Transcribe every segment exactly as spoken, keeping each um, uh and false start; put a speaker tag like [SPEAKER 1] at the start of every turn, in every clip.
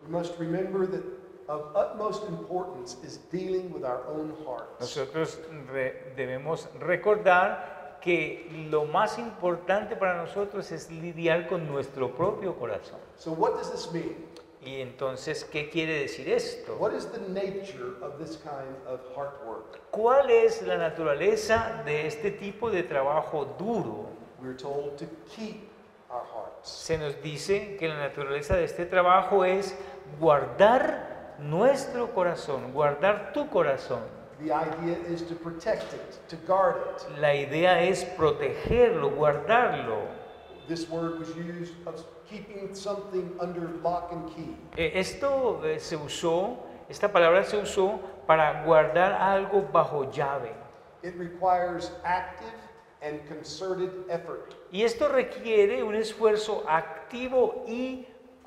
[SPEAKER 1] must remember that of utmost importance is dealing with our own hearts.
[SPEAKER 2] Nosotros re- debemos recordar que lo más importante para nosotros es lidiar con nuestro propio corazón.
[SPEAKER 1] So what does this mean?
[SPEAKER 2] Y entonces, ¿qué quiere decir esto?
[SPEAKER 1] What is the nature of this kind of heart work?
[SPEAKER 2] ¿Cuál es la naturaleza de este tipo de trabajo duro?
[SPEAKER 1] We're told to keep our hearts.
[SPEAKER 2] Se nos dice que la naturaleza de este trabajo es guardar nuestro corazón, guardar tu corazón.
[SPEAKER 1] The idea is to protect it, to guard it.
[SPEAKER 2] La idea es protegerlo, guardarlo.
[SPEAKER 1] This word was used of keeping something under lock and key.
[SPEAKER 2] Eh, Esto eh, se usó, esta palabra se usó para guardar algo bajo llave.
[SPEAKER 1] It requires active and concerted effort.
[SPEAKER 2] Y esto requiere un esfuerzo activo y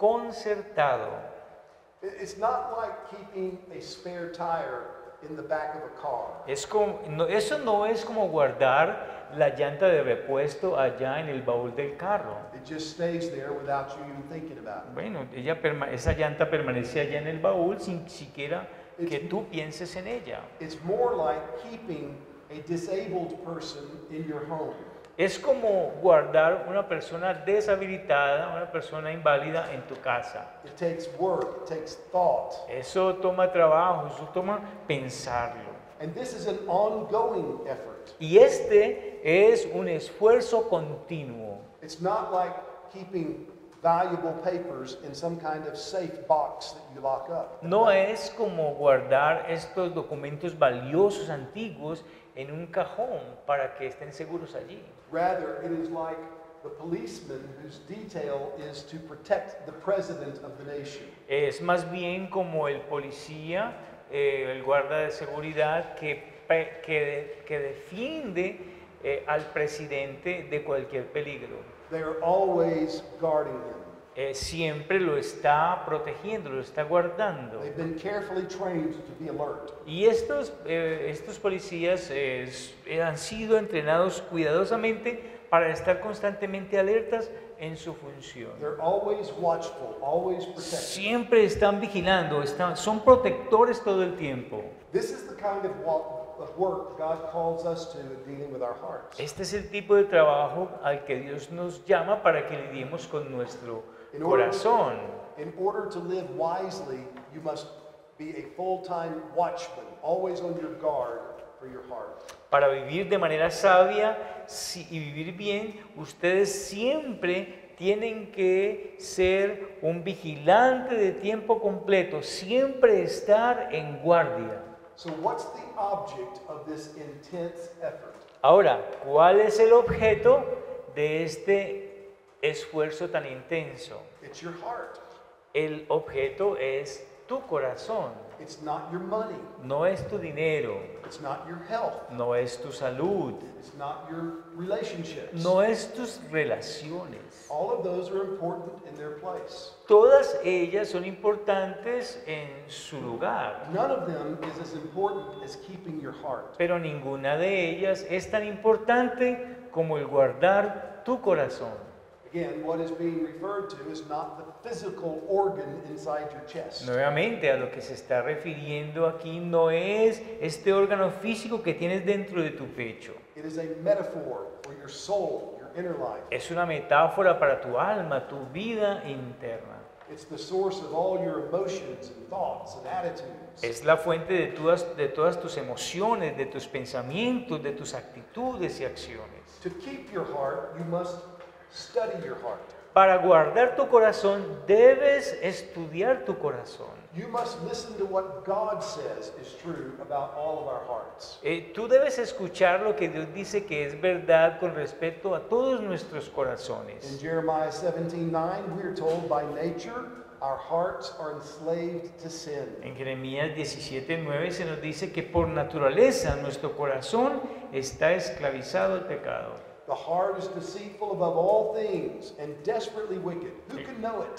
[SPEAKER 2] concertado.
[SPEAKER 1] It- It's not like keeping a spare tire in the back of a car.
[SPEAKER 2] Es como, no, eso no es como guardar la llanta de repuesto allá en el baúl del carro.
[SPEAKER 1] It just stays there without you even thinking about it.
[SPEAKER 2] Bueno, ella perma- esa llanta permanece allá en el baúl sin siquiera que tú pienses en ella.
[SPEAKER 1] It's more like keeping a disabled person in your home.
[SPEAKER 2] Es como guardar una persona deshabilitada, una persona inválida en tu casa.
[SPEAKER 1] It takes work, it takes thought.
[SPEAKER 2] Eso toma trabajo, eso toma pensarlo.
[SPEAKER 1] And this is an ongoing effort.
[SPEAKER 2] Y este es un esfuerzo continuo.
[SPEAKER 1] It's not like keeping valuable papers in some kind of safe box that you lock up.
[SPEAKER 2] No es como guardar estos documentos valiosos antiguos en un cajón para que estén seguros allí.
[SPEAKER 1] Rather, it is like the policeman whose detail is to protect the president of the nation.
[SPEAKER 2] Es más bien como el policía, eh, el guarda de seguridad que, pe- que, que defiende eh, al presidente de cualquier peligro.
[SPEAKER 1] They are always guarding him.
[SPEAKER 2] Eh, siempre lo está protegiendo, lo está guardando.
[SPEAKER 1] They've been carefully trained to be alert.
[SPEAKER 2] Y estos, eh, estos policías eh, s- eh, han sido entrenados cuidadosamente para estar constantemente alertas en su función.
[SPEAKER 1] They're always watchful, always protecting.
[SPEAKER 2] Siempre están vigilando, están, son protectores todo el tiempo.
[SPEAKER 1] This is the kind of wa- of work God calls us to in dealing with our hearts.
[SPEAKER 2] Este es el tipo de trabajo al que Dios nos llama para que lidiemos con nuestro
[SPEAKER 1] In order,
[SPEAKER 2] corazón.
[SPEAKER 1] in order to live wisely, you must be a full-time watchman, always on your guard for your heart.
[SPEAKER 2] Para vivir de manera sabia si- y vivir bien, ustedes siempre tienen que ser un vigilante de tiempo completo, siempre estar en guardia.
[SPEAKER 1] So what's the object of this intense effort?
[SPEAKER 2] Ahora, ¿cuál es el objeto de este esfuerzo tan intenso?
[SPEAKER 1] It's your heart.
[SPEAKER 2] El objeto es tu corazón,
[SPEAKER 1] It's not your money.
[SPEAKER 2] no es tu dinero,
[SPEAKER 1] It's not your health.
[SPEAKER 2] no es tu salud,
[SPEAKER 1] It's not your relationships.
[SPEAKER 2] no es tus relaciones.
[SPEAKER 1] All of those are important in their place.
[SPEAKER 2] Todas ellas son importantes en su lugar,
[SPEAKER 1] None of them is as important as keeping your heart.
[SPEAKER 2] pero ninguna de ellas es tan importante como el guardar tu corazón.
[SPEAKER 1] Again, what is being referred to is not the physical organ inside your chest.
[SPEAKER 2] Nuevamente, a lo que se está refiriendo aquí no es este órgano físico que tienes dentro de tu pecho.
[SPEAKER 1] It is a metaphor for your soul, your inner life.
[SPEAKER 2] Es una metáfora para tu alma, tu vida interna.
[SPEAKER 1] It's the source of all your emotions and thoughts and attitudes.
[SPEAKER 2] Es la fuente de todas, de todas tus emociones, de tus pensamientos, de tus actitudes y acciones.
[SPEAKER 1] To keep your heart, you must study your heart.
[SPEAKER 2] Para guardar tu corazón, debes estudiar tu corazón.
[SPEAKER 1] You must listen to what God says is true about all of our hearts.
[SPEAKER 2] Eh, tú debes escuchar lo que Dios dice que es verdad con respecto a todos nuestros
[SPEAKER 1] In
[SPEAKER 2] corazones.
[SPEAKER 1] Jeremiah seventeen nine, we are told by nature our hearts are enslaved to sin.
[SPEAKER 2] En Jeremías diecisiete nueve se nos dice que por naturaleza nuestro corazón está esclavizado al pecado.
[SPEAKER 1] The heart is deceitful above all things and desperately wicked. Who can know it?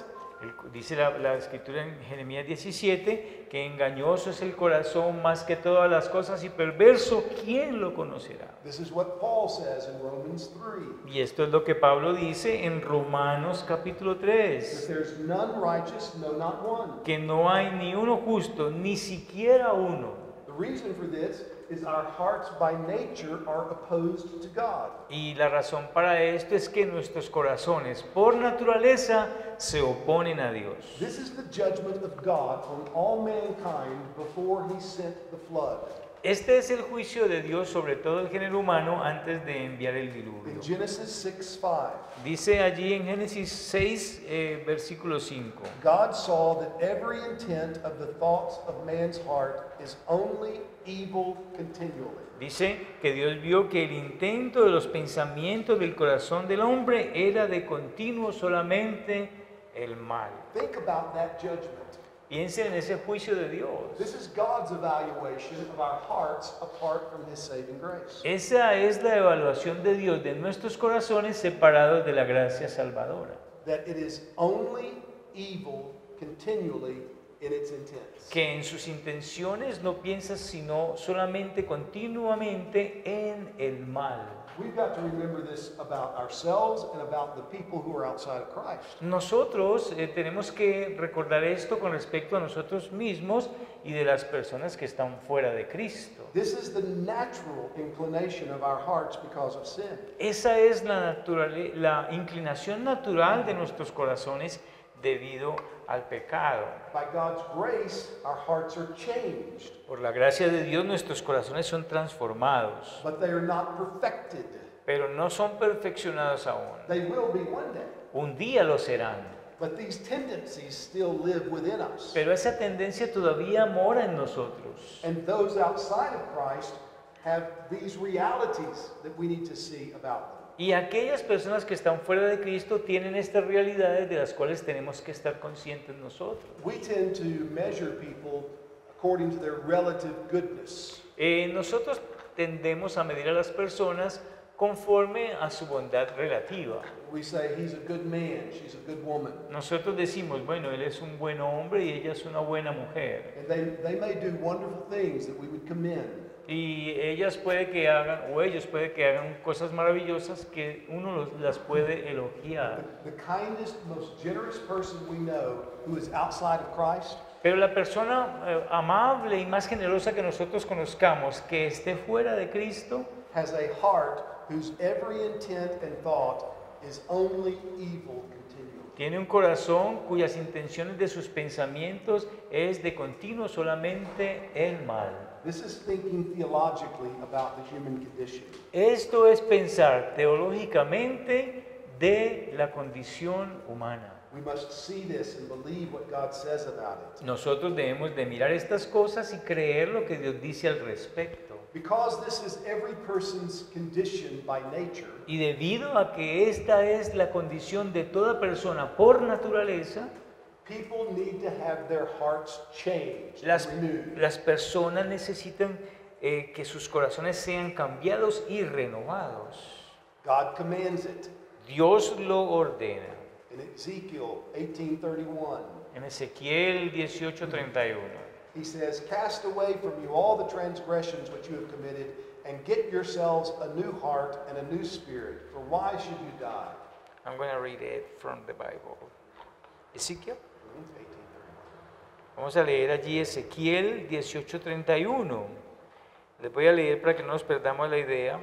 [SPEAKER 2] El- dice la, la escritura en Jeremías diecisiete que engañoso es el corazón más que todas las cosas y perverso, ¿quién lo conocerá?
[SPEAKER 1] This is what Paul says in Romans three.
[SPEAKER 2] Y esto es lo que Pablo dice en Romanos capítulo
[SPEAKER 1] That
[SPEAKER 2] tres,
[SPEAKER 1] there's none righteous, no, not one.
[SPEAKER 2] que no hay ni uno justo, ni siquiera uno.
[SPEAKER 1] The reason for this is our hearts by nature are opposed to God.
[SPEAKER 2] Y la razón para esto es que nuestros corazones, por naturaleza, se oponen a Dios.
[SPEAKER 1] This is the judgment of God on all mankind before he sent the flood.
[SPEAKER 2] Este es el juicio de Dios sobre todo el género humano antes de enviar el diluvio.
[SPEAKER 1] In Genesis six five,
[SPEAKER 2] Dice allí en Génesis seis, eh, versículo cinco.
[SPEAKER 1] God saw that every intent of the thoughts of man's heart is only evil continually.
[SPEAKER 2] Dice que Dios vio que el intento de los pensamientos del corazón del hombre era de continuo solamente el mal.
[SPEAKER 1] Think about that judgment.
[SPEAKER 2] Piensen en ese juicio de Dios.
[SPEAKER 1] This is God's evaluation of our hearts apart from his saving grace.
[SPEAKER 2] Esa es la evaluación de Dios de nuestros corazones separados de la gracia salvadora.
[SPEAKER 1] That it is only evil continually in its intents.
[SPEAKER 2] Que en sus intenciones no piensas sino solamente continuamente en el mal.
[SPEAKER 1] We've got to remember this about ourselves and about the people who are outside of Christ.
[SPEAKER 2] Nosotros eh, tenemos que recordar esto con respecto a nosotros mismos y de las personas que están fuera de Cristo.
[SPEAKER 1] This is the natural inclination of our hearts because of sin.
[SPEAKER 2] Esa es la, naturale- la inclinación natural de nuestros corazones debido al pecado.
[SPEAKER 1] By God's grace, our hearts are changed,
[SPEAKER 2] Por la gracia de Dios nuestros corazones son transformados,
[SPEAKER 1] but they are not perfected.
[SPEAKER 2] pero no son perfeccionados aún.
[SPEAKER 1] They will be one day.
[SPEAKER 2] Un día lo serán,
[SPEAKER 1] But these tendencies still live within us.
[SPEAKER 2] pero esa tendencia todavía mora en nosotros.
[SPEAKER 1] And those outside of Christ have these realities that we need to see about them.
[SPEAKER 2] Y aquellas personas que están fuera de Cristo tienen estas realidades de las cuales tenemos que estar conscientes nosotros.
[SPEAKER 1] We tend to measure people according to their relative goodness.
[SPEAKER 2] Eh, nosotros tendemos a medir a las personas conforme a su bondad relativa.
[SPEAKER 1] We say he's a good man, she's a good woman.
[SPEAKER 2] Nosotros decimos, bueno, él es un buen hombre y ella es una buena mujer.
[SPEAKER 1] And they, they may do wonderful things that we would commend.
[SPEAKER 2] Y ellas puede que hagan, o ellos puede que hagan cosas maravillosas que uno los- las puede elogiar.
[SPEAKER 1] The kindest, most generous person we know who is outside of Christ
[SPEAKER 2] Pero la persona eh, amable y más generosa que nosotros conozcamos, que esté fuera de Cristo,
[SPEAKER 1] has a heart whose every intent and thought is only evil continually.
[SPEAKER 2] tiene un corazón cuyas intenciones de sus pensamientos es de continuo solamente el mal.
[SPEAKER 1] This is thinking theologically about the human condition.
[SPEAKER 2] Esto es pensar teológicamente de la condición humana.
[SPEAKER 1] We must see this and believe what God says about it.
[SPEAKER 2] Nosotros debemos de mirar estas cosas y creer lo que Dios dice al respecto.
[SPEAKER 1] Because this is every person's condition by nature,
[SPEAKER 2] Y debido a que esta es la condición de toda persona por naturaleza,
[SPEAKER 1] people need to have their hearts changed,
[SPEAKER 2] las,
[SPEAKER 1] renewed.
[SPEAKER 2] las personas necesitan eh, que sus corazones sean cambiados y renovados.
[SPEAKER 1] God commands it
[SPEAKER 2] Dios lo ordena.
[SPEAKER 1] in Ezekiel eighteen thirty-one.
[SPEAKER 2] En Ezequiel dieciocho treinta y uno.
[SPEAKER 1] He says, "Cast away from you all the transgressions which you have committed, and get yourselves a new heart and a new spirit. For why should you die?"
[SPEAKER 2] I'm going to read it from the Bible. Ezequiel.
[SPEAKER 1] eighteen thirty-one.
[SPEAKER 2] Vamos a leer allí Ezequiel dieciocho treinta y uno. Les voy a leer para que no nos perdamos la idea.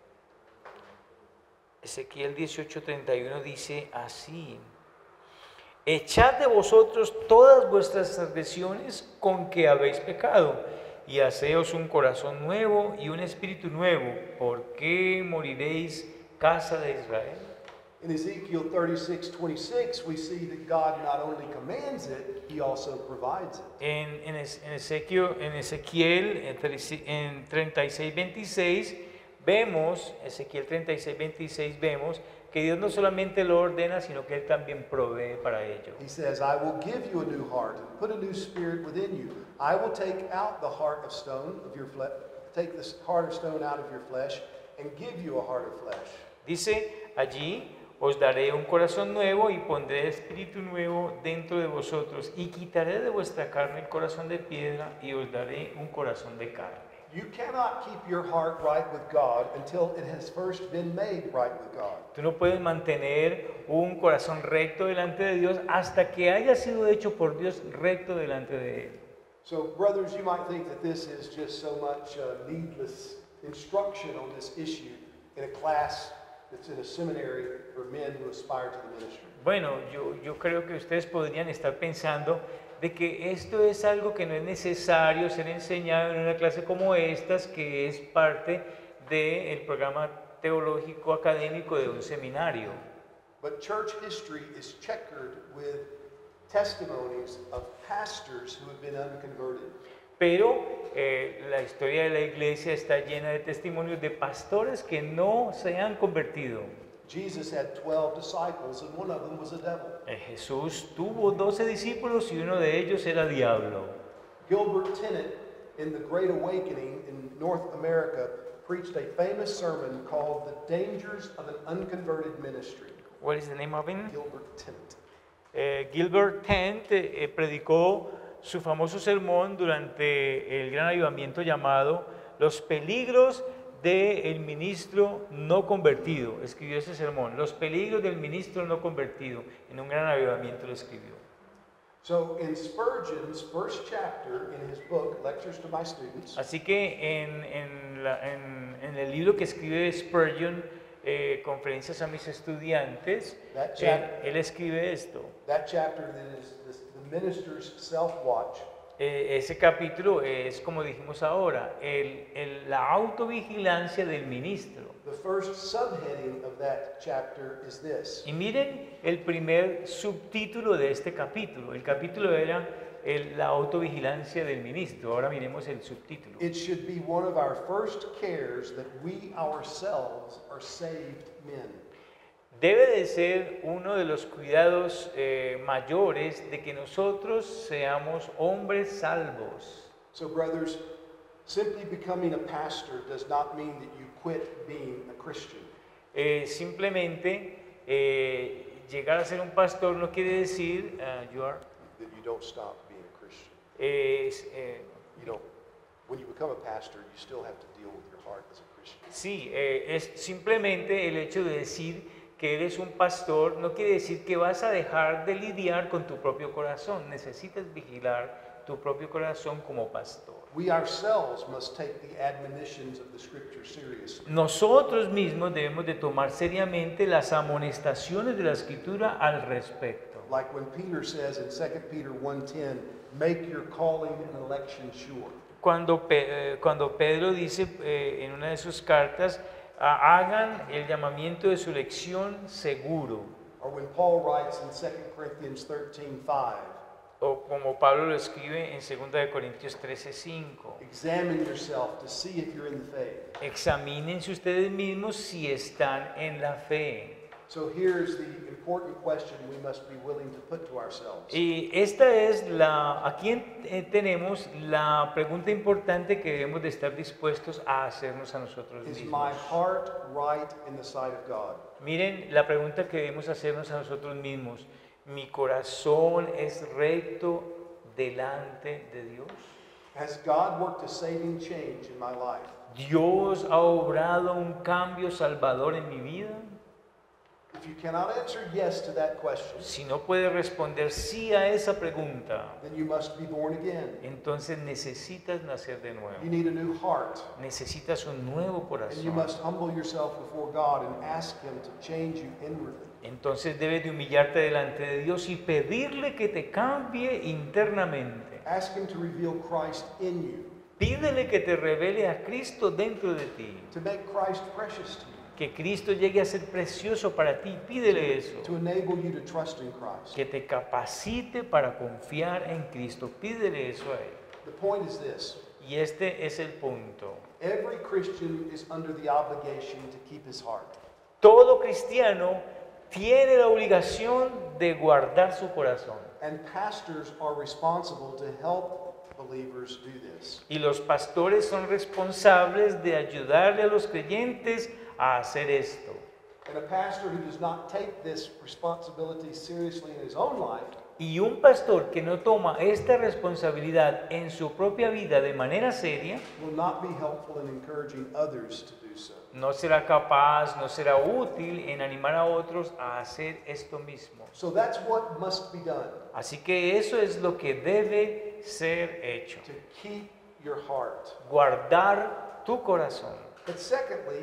[SPEAKER 2] Ezequiel dieciocho treinta y uno dice así: Echad de vosotros todas vuestras transgresiones con que habéis pecado, y haceos un corazón nuevo y un espíritu nuevo. ¿Por qué moriréis, casa de Israel?
[SPEAKER 1] In Ezekiel thirty-six twenty-six, we see that God not only commands it, He also provides it.
[SPEAKER 2] En, en, Es- en Ezequiel, en Ezequiel en trece- en treinta y seis veintiséis vemos, Ezequiel treinta y seis veintiséis vemos que Dios no solamente lo ordena, sino que Él también provee para ello.
[SPEAKER 1] He says, "I will give you a new heart and put a new spirit within you. I will take out the heart of stone of your flesh, take this heart of stone out of your flesh, and give you a heart of flesh."
[SPEAKER 2] Dice allí, os daré un corazón nuevo y pondré espíritu nuevo dentro de vosotros y quitaré de vuestra carne el corazón de piedra y os daré un corazón de carne.
[SPEAKER 1] You cannot keep your heart right with God until it has first been made right with God.
[SPEAKER 2] Tú no puedes mantener un corazón recto delante de Dios hasta que haya sido hecho por Dios recto delante de Él.
[SPEAKER 1] So, brothers, you might think that this is just so much uh, needless instruction on this issue in a class that's in a seminary for men who aspire to the ministry.
[SPEAKER 2] Bueno, yo, yo creo que ustedes podrían estar pensando de que esto es algo que no es necesario ser enseñado en una clase como estas, que es parte del programa teológico académico de un seminario.
[SPEAKER 1] But church history is checkered with testimonies of pastors who have been unconverted.
[SPEAKER 2] Pero eh, la historia de la iglesia está llena de testimonios de pastores que no se han convertido.
[SPEAKER 1] Jesus had twelve disciples and one of them was a devil.
[SPEAKER 2] Eh, Jesús tuvo doce discípulos y uno de ellos era diablo.
[SPEAKER 1] Gilbert Tennant, in the Great Awakening in North America, preached a famous sermon called The Dangers of an Unconverted Ministry.
[SPEAKER 2] What is the name of him?
[SPEAKER 1] Gilbert Tennant.
[SPEAKER 2] Eh, Gilbert Tent eh, predicó su famoso sermón durante el gran avivamiento llamado Los peligros del ministro no convertido. Escribió ese sermón, Los peligros del ministro no convertido. En un gran avivamiento lo escribió.
[SPEAKER 1] So in Spurgeon's first chapter in his book, Lectures to My Students,
[SPEAKER 2] Así que en, en, la- en- en el libro que escribe Spurgeon, eh, Conferencias a mis estudiantes,
[SPEAKER 1] That
[SPEAKER 2] él,
[SPEAKER 1] chap-
[SPEAKER 2] él escribe esto.
[SPEAKER 1] that chapter that is this, the minister's self-watch,
[SPEAKER 2] Eh, ese capítulo es, como dijimos ahora, el, el- la autovigilancia del ministro.
[SPEAKER 1] the first subheading of that chapter is this:
[SPEAKER 2] Y miren el primer subtítulo de este capítulo. El capítulo era el- la autovigilancia del ministro. Ahora miremos el subtítulo.
[SPEAKER 1] It should be one of our first cares that we ourselves are saved men.
[SPEAKER 2] Debe de ser uno de los cuidados eh, mayores de que nosotros seamos hombres salvos.
[SPEAKER 1] So, brothers, simply becoming a pastor does not mean that you quit being a Christian.
[SPEAKER 2] Eh, simplemente eh, llegar a ser un pastor no quiere decir, uh, you are,
[SPEAKER 1] That you don't stop being a Christian.
[SPEAKER 2] es, eh,
[SPEAKER 1] You know, when you become a pastor, you still have to deal with your heart as a Christian.
[SPEAKER 2] sí, eh, es simplemente el hecho de decir que eres un pastor no quiere decir que vas a dejar de lidiar con tu propio corazón. Necesitas vigilar tu propio corazón como pastor.
[SPEAKER 1] We ourselves must take the admonitions of the Scripture seriously.
[SPEAKER 2] Nosotros mismos debemos de tomar seriamente las amonestaciones de la Escritura al respecto.
[SPEAKER 1] Like when Peter says in Second Peter one ten, make your calling and election sure.
[SPEAKER 2] Cuando, Pe- eh, cuando Pedro dice eh, en una de sus cartas, ah, hagan el llamamiento de su elección seguro.
[SPEAKER 1] Or when Paul writes in Second Corinthians thirteen five,
[SPEAKER 2] O como Pablo lo escribe en segunda de Corintios trece cinco.
[SPEAKER 1] examine yourself to see if you're in the faith.
[SPEAKER 2] Examínense ustedes mismos si están en la fe.
[SPEAKER 1] So here's the important question we must be willing to put to ourselves.
[SPEAKER 2] Y esta es la, aquí en- eh, tenemos la pregunta importante que debemos de estar dispuestos a hacernos a nosotros
[SPEAKER 1] Is my
[SPEAKER 2] mismos.
[SPEAKER 1] heart right in the sight of God?
[SPEAKER 2] Miren la pregunta que debemos hacernos a nosotros mismos. ¿Mi corazón es recto delante de Dios?
[SPEAKER 1] Has God worked a saving change in my life?
[SPEAKER 2] ¿Dios ha obrado un cambio salvador en mi vida?
[SPEAKER 1] If you cannot answer yes to that question,
[SPEAKER 2] Si no puede responder sí a esa pregunta,
[SPEAKER 1] then you must be born again.
[SPEAKER 2] entonces necesitas nacer de nuevo.
[SPEAKER 1] You need a new heart.
[SPEAKER 2] Necesitas un nuevo
[SPEAKER 1] And you
[SPEAKER 2] corazón.
[SPEAKER 1] must humble yourself before God and ask Him to change you inwardly.
[SPEAKER 2] Entonces debes de humillarte delante de Dios y pedirle que te cambie internamente.
[SPEAKER 1] Ask Him to reveal Christ in you,
[SPEAKER 2] Pídele que te revele a Cristo dentro de ti.
[SPEAKER 1] to make Christ precious to you,
[SPEAKER 2] Que Cristo llegue a ser precioso para ti. Pídele eso.
[SPEAKER 1] to enable you to trust in Christ.
[SPEAKER 2] Que te capacite para confiar en Cristo. Pídele eso a Él.
[SPEAKER 1] The point is this:
[SPEAKER 2] Y este es el punto.
[SPEAKER 1] every Christian is under the obligation to keep his heart.
[SPEAKER 2] Todo cristiano tiene la obligación de guardar su corazón.
[SPEAKER 1] And pastors are responsible to help believers do this.
[SPEAKER 2] Y los pastores son responsables de ayudarle a los creyentes a hacer esto.
[SPEAKER 1] And a pastor who does not take this responsibility seriously in his own life
[SPEAKER 2] Y un pastor que no toma esta responsabilidad en su propia vida de manera seria,
[SPEAKER 1] will not be helpful in encouraging others to do so.
[SPEAKER 2] no será capaz, no será útil en animar a otros a hacer esto mismo.
[SPEAKER 1] So that's what must be done,
[SPEAKER 2] Así que eso es lo que debe ser hecho.
[SPEAKER 1] to keep your heart.
[SPEAKER 2] Guardar tu corazón.
[SPEAKER 1] But secondly,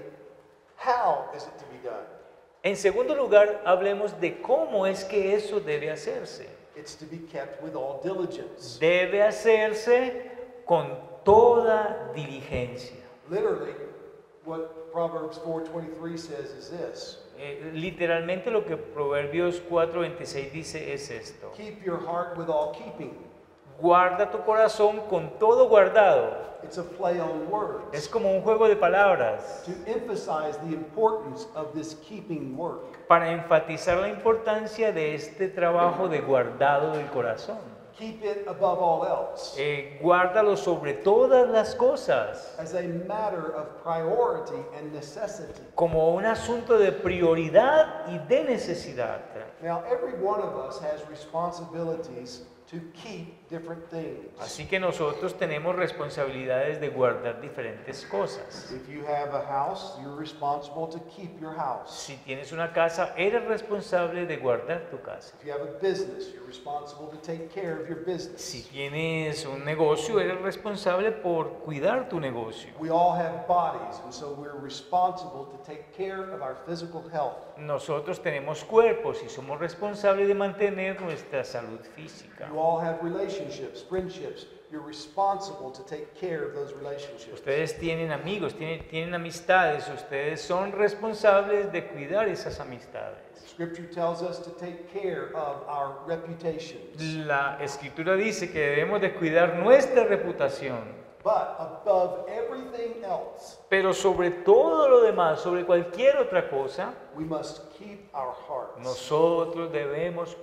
[SPEAKER 1] how is it to be done?
[SPEAKER 2] En segundo lugar, hablemos de cómo es que eso debe hacerse.
[SPEAKER 1] It's to be kept with all diligence.
[SPEAKER 2] Debe hacerse con toda diligencia.
[SPEAKER 1] Literally, what Proverbs four twenty-three says is this:
[SPEAKER 2] Eh, literalmente lo que Proverbios cuatro veintiséis dice es esto.
[SPEAKER 1] keep your heart with all keeping.
[SPEAKER 2] Guarda tu corazón con todo guardado.
[SPEAKER 1] It's a play on words
[SPEAKER 2] Es como un juego de palabras
[SPEAKER 1] to emphasize the importance of this keeping work.
[SPEAKER 2] para enfatizar la importancia de este trabajo de guardado del corazón.
[SPEAKER 1] Keep it above all else
[SPEAKER 2] Eh, guárdalo sobre todas las cosas,
[SPEAKER 1] as a matter of priority and necessity.
[SPEAKER 2] como un asunto de prioridad y de necesidad.
[SPEAKER 1] Now, every one of us has responsibilities to keep different things.
[SPEAKER 2] Así que nosotros tenemos responsabilidades de guardar diferentes cosas.
[SPEAKER 1] If you have a house, you're responsible to keep your house.
[SPEAKER 2] Si tienes una casa, eres responsable de guardar tu casa.
[SPEAKER 1] If you have a business, you're responsible to take care of your business.
[SPEAKER 2] Si tienes un negocio, eres responsable por cuidar tu negocio.
[SPEAKER 1] We all have bodies, and so we're responsible to take care of our physical health.
[SPEAKER 2] Nosotros tenemos cuerpos y somos responsables de mantener nuestra salud física.
[SPEAKER 1] You all have relationships, friendships. You're responsible to take care of those relationships.
[SPEAKER 2] Ustedes tienen amigos, tienen, tienen amistades, ustedes son responsables de cuidar esas amistades.
[SPEAKER 1] Scripture tells us to take care of our reputations.
[SPEAKER 2] La escritura dice que debemos de cuidar nuestra reputación,
[SPEAKER 1] But above everything else,
[SPEAKER 2] pero sobre todo lo demás, sobre cualquier otra cosa,
[SPEAKER 1] we must keep our hearts.
[SPEAKER 2] nosotros debemos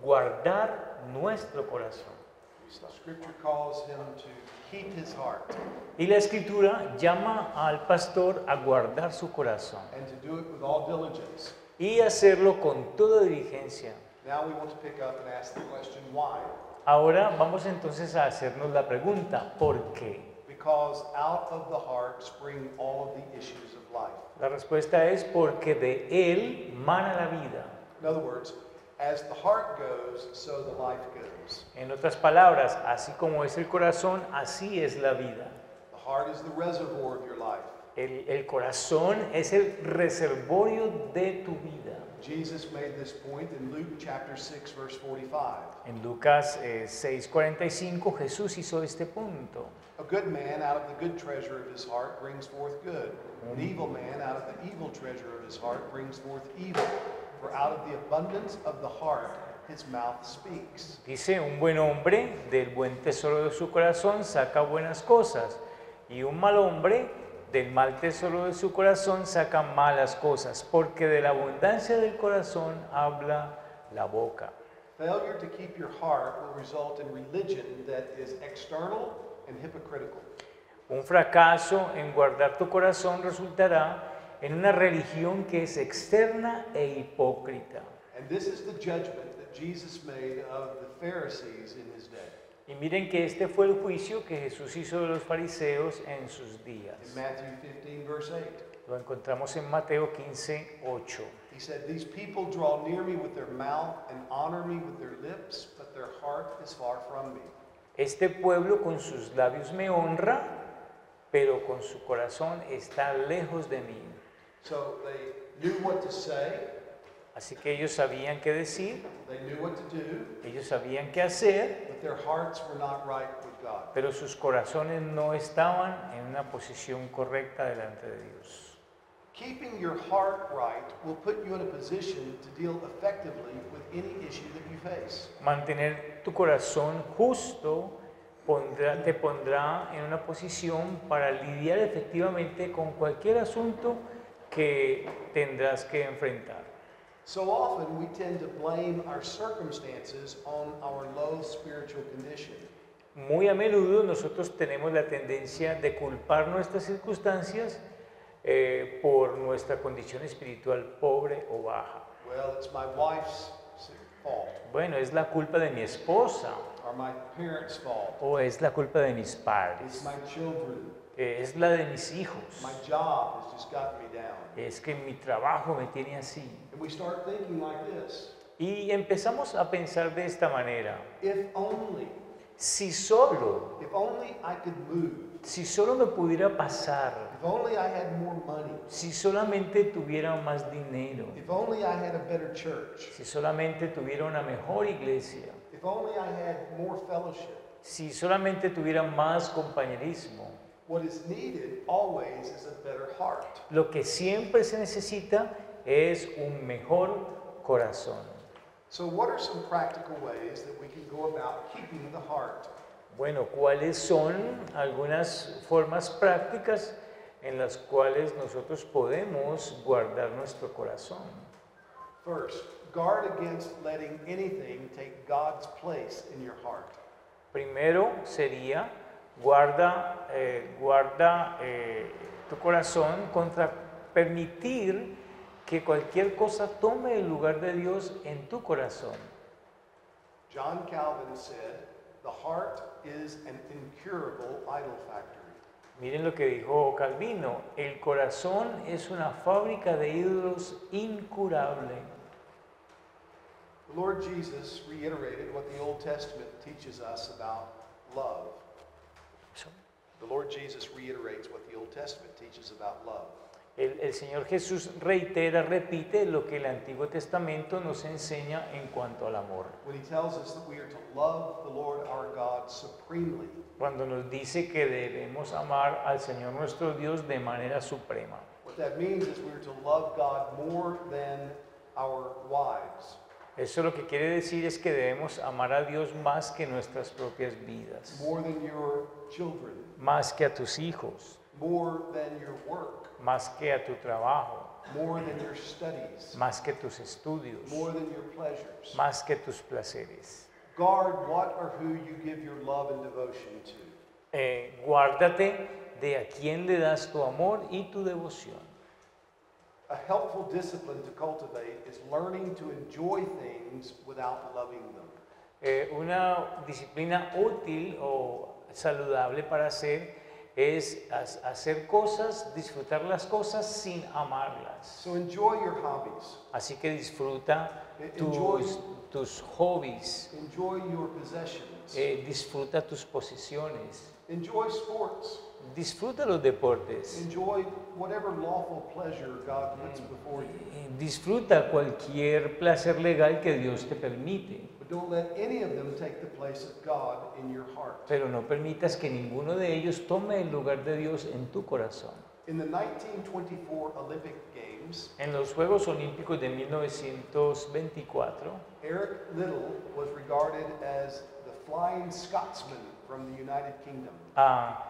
[SPEAKER 2] guardar nuestro corazón.
[SPEAKER 1] Scripture calls him to keep his heart
[SPEAKER 2] Y la escritura llama al pastor a guardar su corazón
[SPEAKER 1] and to do it with all diligence.
[SPEAKER 2] y hacerlo con toda diligencia.
[SPEAKER 1] Now we want to pick up and ask the question, why?
[SPEAKER 2] Ahora vamos entonces a hacernos la pregunta, ¿por qué?
[SPEAKER 1] Because out of the heart spring all of the issues of life.
[SPEAKER 2] La respuesta es porque de él mana la vida.
[SPEAKER 1] In other words, as the heart goes, so the life goes.
[SPEAKER 2] En otras palabras, así como es el corazón, así es la vida.
[SPEAKER 1] The heart is the reservoir of your life.
[SPEAKER 2] El, el corazón es el reservorio de tu vida.
[SPEAKER 1] Jesus made this point in Luke chapter six, verse forty-five.
[SPEAKER 2] En Lucas eh, seis cuarenta y cinco Jesús hizo este punto.
[SPEAKER 1] A good man out of the good treasure of his heart brings forth good. An evil man out of the evil treasure of his heart brings forth evil. For out of the abundance of the heart his mouth speaks.
[SPEAKER 2] Dice, un buen hombre del buen tesoro de su corazón saca buenas cosas, y un mal hombre del mal tesoro de su corazón saca malas cosas, porque de la abundancia del corazón habla la boca.
[SPEAKER 1] Failure to keep your heart will result in religion that is external and hypocritical.
[SPEAKER 2] Un fracaso en guardar tu corazón resultará en una religión que es externa e hipócrita.
[SPEAKER 1] And this is the judgment that Jesus made of the Pharisees in his day.
[SPEAKER 2] Y miren que este fue el juicio que Jesús hizo de los fariseos en sus días.
[SPEAKER 1] In Matthew fifteen, verse eight,
[SPEAKER 2] Lo encontramos en Mateo quince, ocho.
[SPEAKER 1] he said, "These people draw near me with their mouth and honor me with their lips, but their heart is far from me."
[SPEAKER 2] Este pueblo con sus labios me honra, pero con su corazón está lejos de mí.
[SPEAKER 1] So they knew what to say,
[SPEAKER 2] Así que ellos sabían qué decir,
[SPEAKER 1] they knew what to do,
[SPEAKER 2] ellos sabían qué hacer,
[SPEAKER 1] but their hearts were not right with God.
[SPEAKER 2] pero sus corazones no estaban en una posición correcta delante de Dios.
[SPEAKER 1] Keeping your heart right will put you in a position to deal effectively with any issue that you face.
[SPEAKER 2] Mantener tu corazón justo pondrá- te pondrá en una posición para lidiar efectivamente con cualquier asunto que tendrás que enfrentar.
[SPEAKER 1] So often we tend to blame our circumstances on our low spiritual condition.
[SPEAKER 2] Muy a menudo nosotros tenemos la tendencia de culpar nuestras circunstancias eh, por nuestra condición espiritual pobre o baja.
[SPEAKER 1] Well, it's my wife's fault,
[SPEAKER 2] Bueno, es la culpa de mi esposa
[SPEAKER 1] or my parents' fault.
[SPEAKER 2] o es la culpa de mis
[SPEAKER 1] It's
[SPEAKER 2] padres,
[SPEAKER 1] my children.
[SPEAKER 2] eh, es la de mis hijos,
[SPEAKER 1] My job has just gotten me down.
[SPEAKER 2] es que mi trabajo me tiene así.
[SPEAKER 1] And we start thinking like this.
[SPEAKER 2] Y empezamos a pensar de esta manera,
[SPEAKER 1] If only,
[SPEAKER 2] si solo,
[SPEAKER 1] if only I could move.
[SPEAKER 2] si solo me pudiera pasar,
[SPEAKER 1] If only I had more money.
[SPEAKER 2] si solamente tuviera más dinero,
[SPEAKER 1] If only I had a better church.
[SPEAKER 2] si solamente tuviera una mejor iglesia,
[SPEAKER 1] If only I had more fellowship.
[SPEAKER 2] si solamente tuviera más compañerismo.
[SPEAKER 1] What is needed always is a better heart.
[SPEAKER 2] Lo que siempre se necesita es un mejor corazón.
[SPEAKER 1] So what are some practical ways that we can go about keeping the heart?
[SPEAKER 2] Bueno, ¿cuáles son algunas formas prácticas en las cuales nosotros podemos guardar nuestro corazón?
[SPEAKER 1] First, guard against letting anything take God's place in your heart.
[SPEAKER 2] Primero sería guarda, eh, guarda eh, tu corazón contra permitir que cualquier cosa tome el lugar de Dios en tu corazón.
[SPEAKER 1] John Calvin said, "The heart is an incurable idol factory."
[SPEAKER 2] Miren lo que dijo Calvino, el corazón es una fábrica de ídolos incurable.
[SPEAKER 1] The Lord Jesus reiterated what the Old Testament teaches us about love. The Lord Jesus reiterates what the Old Testament teaches about love.
[SPEAKER 2] El, el Señor Jesús reitera, repite lo que el Antiguo Testamento nos enseña en cuanto al amor.
[SPEAKER 1] When he tells us that we are to love the Lord our God supremely,
[SPEAKER 2] Cuando nos dice que debemos amar al Señor nuestro Dios de manera suprema.
[SPEAKER 1] what that means is we are to love God more than our wives,
[SPEAKER 2] Eso lo que quiere decir es que debemos amar a Dios más que nuestras propias vidas,
[SPEAKER 1] more than your children,
[SPEAKER 2] más que a tus hijos,
[SPEAKER 1] more than your work,
[SPEAKER 2] más que a tu trabajo,
[SPEAKER 1] more than your studies,
[SPEAKER 2] más que tus estudios,
[SPEAKER 1] more than your pleasures.
[SPEAKER 2] más que tus placeres.
[SPEAKER 1] Guard what or who you give your love and devotion to.
[SPEAKER 2] Eh, guárdate de a quién le das tu amor y tu devoción.
[SPEAKER 1] A helpful discipline to cultivate is learning to enjoy things without loving them.
[SPEAKER 2] Eh, una disciplina útil o saludable para hacer es ha- hacer cosas, disfrutar las cosas sin amarlas.
[SPEAKER 1] So enjoy your hobbies,
[SPEAKER 2] Así que disfruta
[SPEAKER 1] Enjoy-
[SPEAKER 2] tus, tus hobbies,
[SPEAKER 1] enjoy your possessions,
[SPEAKER 2] eh, disfruta tus posesiones,
[SPEAKER 1] enjoy sports,
[SPEAKER 2] disfruta los deportes,
[SPEAKER 1] enjoy whatever lawful pleasure God puts before you.
[SPEAKER 2] eh, disfruta cualquier placer legal que Dios te permite.
[SPEAKER 1] But don't let any of them take the place of God in your heart.
[SPEAKER 2] Pero no permitas que ninguno de ellos tome el lugar de Dios en tu corazón.
[SPEAKER 1] In the nineteen twenty-four Olympic Games,
[SPEAKER 2] En los Juegos Olímpicos de mil novecientos veinticuatro,
[SPEAKER 1] Eric Liddell was regarded as the Flying Scotsman from the United Kingdom.
[SPEAKER 2] a,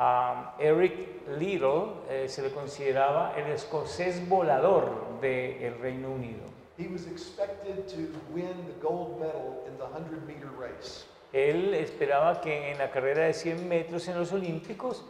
[SPEAKER 2] a Eric Liddell eh, se le consideraba el escocés volador del Reino Unido.
[SPEAKER 1] He was expected to win the gold medal in the one hundred meter race.
[SPEAKER 2] Él esperaba que en la carrera de cien metros en los Olímpicos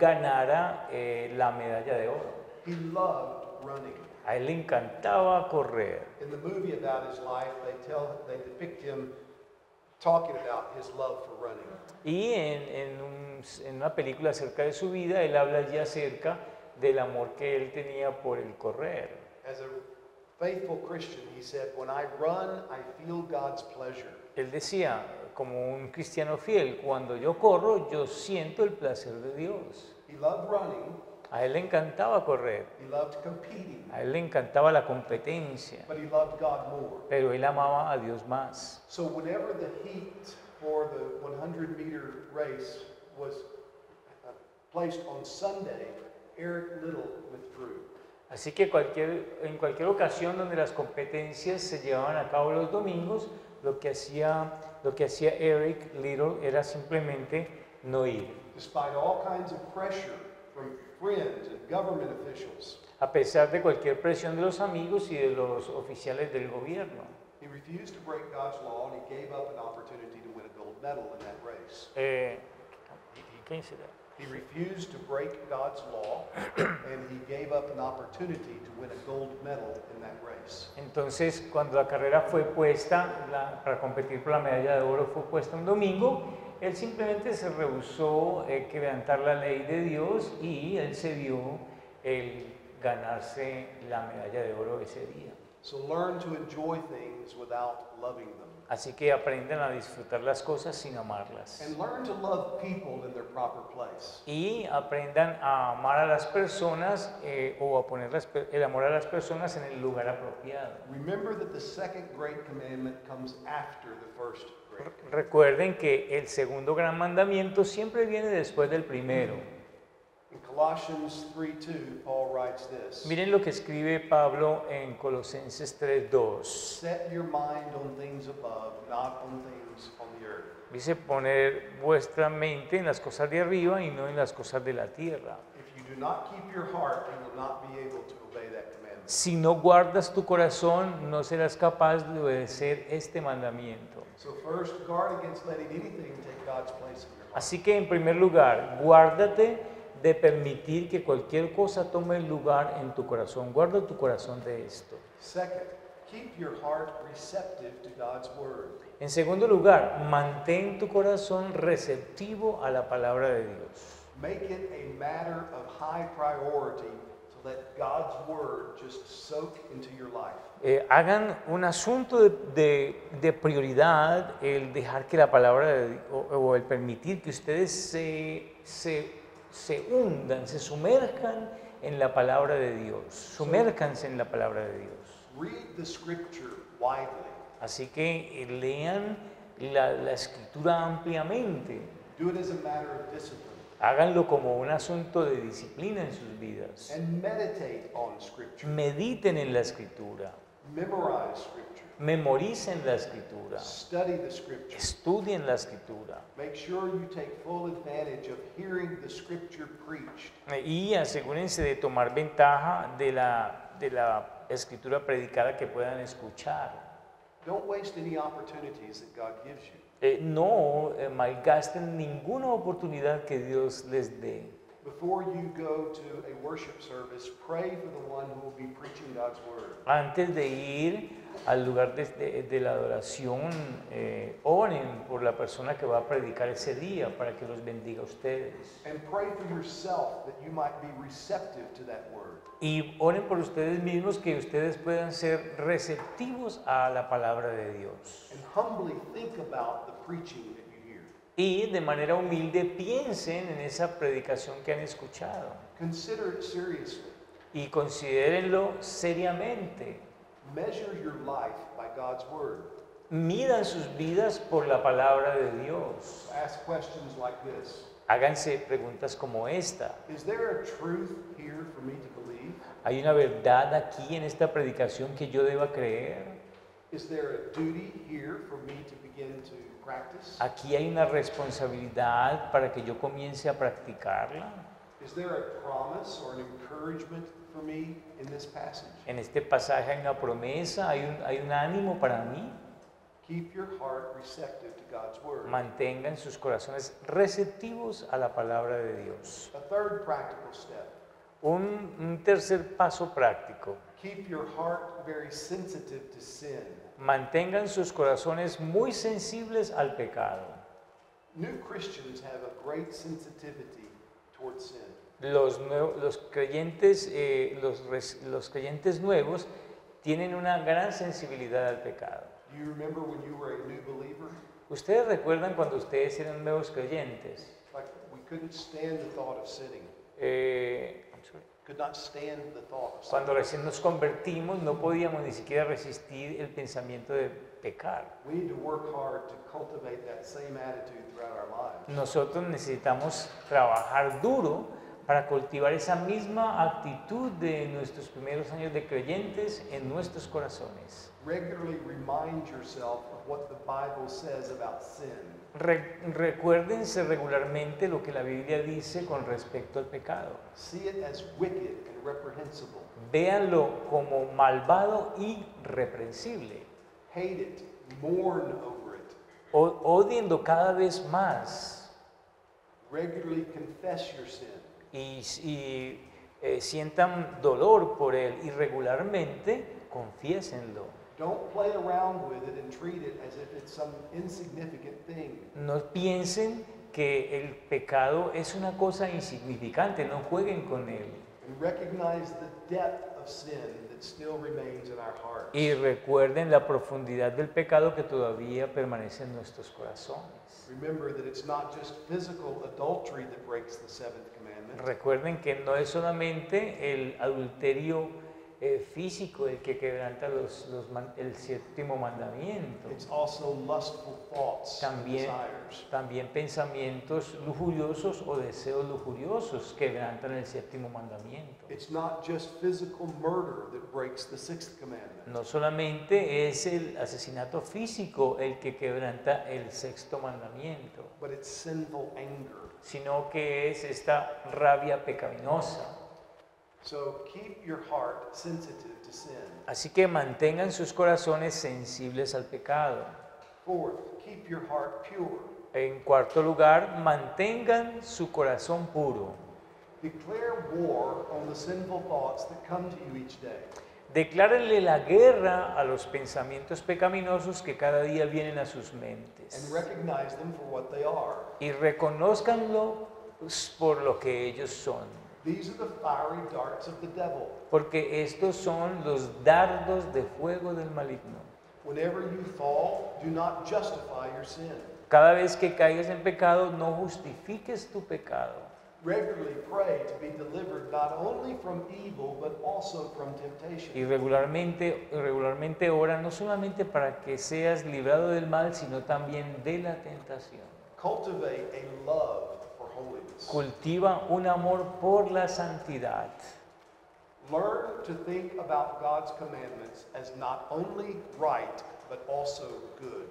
[SPEAKER 2] ganara eh, la medalla de oro.
[SPEAKER 1] He loved running.
[SPEAKER 2] A él le encantaba correr.
[SPEAKER 1] In the movie about his life, they tell, they depict him talking about his love for running.
[SPEAKER 2] Y en, en un- en una película acerca de su vida, él habla allí acerca del amor que él tenía por el correr.
[SPEAKER 1] As a faithful Christian, he said, "When I run, I feel God's pleasure."
[SPEAKER 2] Él decía, como un cristiano fiel, cuando yo corro, yo siento el placer de Dios.
[SPEAKER 1] He loved running.
[SPEAKER 2] A él le encantaba correr,
[SPEAKER 1] He loved competing,
[SPEAKER 2] a él le encantaba la competencia,
[SPEAKER 1] but he loved God more.
[SPEAKER 2] pero él amaba a Dios más.
[SPEAKER 1] So whenever the heat for the one hundred meter race was uh, placed on Sunday, Eric Liddell withdrew.
[SPEAKER 2] Así que cualquier, en cualquier ocasión donde las competencias se llevaban a cabo los domingos, lo que hacía, lo que hacía Eric Liddell era simplemente no ir.
[SPEAKER 1] Despite all kinds of pressure from friends and government officials,
[SPEAKER 2] A pesar de cualquier presión de los amigos y de los oficiales del gobierno.
[SPEAKER 1] he refused to break God's law and he gave up an opportunity to win a gold medal in that race.
[SPEAKER 2] Eh, ¿Quién será?
[SPEAKER 1] He refused to break God's law, and he gave up an opportunity to win a gold medal in that race.
[SPEAKER 2] Entonces, cuando la carrera fue puesta, la- para competir por la medalla de oro fue puesta un domingo, él simplemente se rehusó eh, quebrantar la ley de Dios y él se dio el ganarse la medalla de oro ese día.
[SPEAKER 1] So learn to enjoy things without loving them.
[SPEAKER 2] Así que aprendan a disfrutar las cosas sin amarlas.
[SPEAKER 1] And learn to love people in their proper place.
[SPEAKER 2] Y aprendan a amar a las personas eh, o a poner las per- el amor a las personas en el lugar apropiado.
[SPEAKER 1] Remember that the second great commandment comes after the first great commandment.
[SPEAKER 2] Recuerden que el segundo gran mandamiento siempre viene después del primero.
[SPEAKER 1] In Colossians three two, Paul writes this.
[SPEAKER 2] Miren lo que escribe Pablo en Colosenses tres dos.
[SPEAKER 1] Set your mind on things above, not on things on the earth.
[SPEAKER 2] Dice poner vuestra mente en las cosas de arriba y no en las cosas de la tierra.
[SPEAKER 1] If you do not keep your heart, you will not be able to obey that commandment.
[SPEAKER 2] Si no guardas tu corazón, no serás capaz de obedecer este mandamiento.
[SPEAKER 1] So first, guard against letting anything take God's place in your heart.
[SPEAKER 2] Así que en primer lugar, guárdate de permitir que cualquier cosa tome lugar en tu corazón. Guarda tu corazón de esto.
[SPEAKER 1] Second, keep your heart receptive to God's word.
[SPEAKER 2] En segundo lugar, mantén tu corazón receptivo a la palabra de Dios.
[SPEAKER 1] Make it a matter of high priority to let God's word just soak into your life.
[SPEAKER 2] Eh, hagan un asunto de, de- de prioridad el dejar que la palabra de- o, o el permitir que ustedes se, se, se hundan, se sumerjan en la palabra de Dios. Sumérjanse en la palabra de Dios.
[SPEAKER 1] Read the scripture widely.
[SPEAKER 2] Así que eh, lean la, la escritura ampliamente.
[SPEAKER 1] Do it as a matter of discipline.
[SPEAKER 2] Háganlo como un asunto de disciplina en sus vidas.
[SPEAKER 1] And meditate on scripture.
[SPEAKER 2] Mediten en la escritura.
[SPEAKER 1] Memorize scripture.
[SPEAKER 2] Memoricen la escritura.
[SPEAKER 1] Study the scripture.
[SPEAKER 2] Estudien la escritura.
[SPEAKER 1] Make sure you take full advantage of hearing the scripture preached.
[SPEAKER 2] Y asegúrense de tomar ventaja de la, de la escritura predicada que puedan escuchar.
[SPEAKER 1] Don't waste any opportunities that God gives you.
[SPEAKER 2] Eh, no eh, malgasten ninguna oportunidad que Dios les dé.
[SPEAKER 1] Before you go to a worship service, pray for the one who will be preaching God's word.
[SPEAKER 2] Antes de ir al lugar de, de- de la adoración, eh, oren por la persona que va a predicar ese día para que los bendiga a ustedes.
[SPEAKER 1] And pray for yourself that you might be receptive to that word.
[SPEAKER 2] Y oren por ustedes mismos que ustedes puedan ser receptivos a la palabra de Dios.
[SPEAKER 1] And humbly think about the preaching that you hear.
[SPEAKER 2] Y de manera humilde piensen en esa predicación que han escuchado
[SPEAKER 1] Consider it seriously.
[SPEAKER 2] y considérenlo seriamente.
[SPEAKER 1] Measure your life by God's word.
[SPEAKER 2] Midan sus vidas por la palabra de Dios.
[SPEAKER 1] Ask questions like this.
[SPEAKER 2] Háganse preguntas como esta.
[SPEAKER 1] Is there a truth here for me to believe?
[SPEAKER 2] ¿Hay una verdad aquí en esta predicación que yo deba creer?
[SPEAKER 1] Is there a duty here for me to begin to practice?
[SPEAKER 2] ¿Aquí hay una responsabilidad para que yo comience a practicarla?
[SPEAKER 1] Is there a promise or an encouragement for me in this passage?
[SPEAKER 2] En este pasaje hay una promesa, hay un, hay un ánimo para mí.
[SPEAKER 1] Keep your heart receptive to God's word.
[SPEAKER 2] Mantengan sus corazones receptivos a la palabra de Dios.
[SPEAKER 1] A third practical step.
[SPEAKER 2] Un, un tercer paso práctico.
[SPEAKER 1] Keep your heart very sensitive to sin.
[SPEAKER 2] Mantengan sus corazones muy sensibles al pecado.
[SPEAKER 1] New Christians have a great sensitivity towards sin.
[SPEAKER 2] Los, nue- los, creyentes, eh, los, res- los creyentes nuevos tienen una gran sensibilidad al pecado.
[SPEAKER 1] Do you remember when you were a new believer?
[SPEAKER 2] ¿Ustedes recuerdan cuando ustedes eran nuevos creyentes?
[SPEAKER 1] Like we couldn't stand the thought of sinning.
[SPEAKER 2] Eh, I'm sorry.
[SPEAKER 1] Could not stand the thought of sinning.
[SPEAKER 2] Cuando recién nos convertimos no podíamos ni siquiera resistir el pensamiento de pecar.
[SPEAKER 1] We need to work hard to cultivate that same attitude throughout our lives.
[SPEAKER 2] Nosotros necesitamos trabajar duro para cultivar esa misma actitud de nuestros primeros años de creyentes en nuestros corazones.
[SPEAKER 1] Regularly remind yourself of what the Bible says about sin.
[SPEAKER 2] Re- recuérdense regularmente lo que la Biblia dice con respecto al pecado.
[SPEAKER 1] See it as wicked and reprehensible.
[SPEAKER 2] Véanlo como malvado y reprensible.
[SPEAKER 1] Hate it. Mourn over it.
[SPEAKER 2] O- Odienlo cada vez más.
[SPEAKER 1] Regularly confess your sin.
[SPEAKER 2] y, y, eh, sientan dolor por él y regularmente confiésenlo.
[SPEAKER 1] Don't play around with it and treat it as if it's some insignificant thing.
[SPEAKER 2] No piensen que el pecado es una cosa insignificante, no jueguen con él.
[SPEAKER 1] And recognize the depth of sin that still remains in our hearts.
[SPEAKER 2] Y recuerden la profundidad del pecado que todavía permanece en nuestros corazones.
[SPEAKER 1] Remember that it's not just physical adultery that breaks the seventh commandment.
[SPEAKER 2] Recuerden que no es solamente el adulterio eh, físico el que quebranta los, los man- el séptimo mandamiento.
[SPEAKER 1] It's also lustful thoughts and
[SPEAKER 2] También,
[SPEAKER 1] desires.
[SPEAKER 2] también pensamientos lujuriosos o deseos lujuriosos quebrantan el séptimo mandamiento.
[SPEAKER 1] It's not just physical murder that breaks the sixth commandment.
[SPEAKER 2] No solamente es el asesinato físico el que quebranta el sexto mandamiento,
[SPEAKER 1] But it's sinful anger.
[SPEAKER 2] sino que es esta rabia pecaminosa.
[SPEAKER 1] So keep your heart sensitive to sin.
[SPEAKER 2] Así que mantengan sus corazones sensibles al pecado.
[SPEAKER 1] Fourth, keep your heart pure.
[SPEAKER 2] En cuarto lugar, mantengan su corazón puro.
[SPEAKER 1] Declare war on the sinful thoughts that come to you each day.
[SPEAKER 2] Declárenle la guerra a los pensamientos pecaminosos que cada día vienen a sus
[SPEAKER 1] And
[SPEAKER 2] mentes.
[SPEAKER 1] recognize them for what they are.
[SPEAKER 2] Y reconózcanlo por lo que ellos son.
[SPEAKER 1] These are the fiery darts of the devil.
[SPEAKER 2] Porque estos son los dardos de fuego del maligno.
[SPEAKER 1] Whenever you fall, do not justify your sin.
[SPEAKER 2] Cada vez que caigas en pecado, no justifiques tu pecado.
[SPEAKER 1] Regularly pray to be delivered not only from evil, but also from
[SPEAKER 2] Y
[SPEAKER 1] temptation.
[SPEAKER 2] regularmente, regularmente ora no solamente para que seas librado del mal, sino también de la tentación.
[SPEAKER 1] Cultivate a love for holiness.
[SPEAKER 2] Cultiva un amor por la santidad.
[SPEAKER 1] Learn to think about God's commandments as not only right, but also good.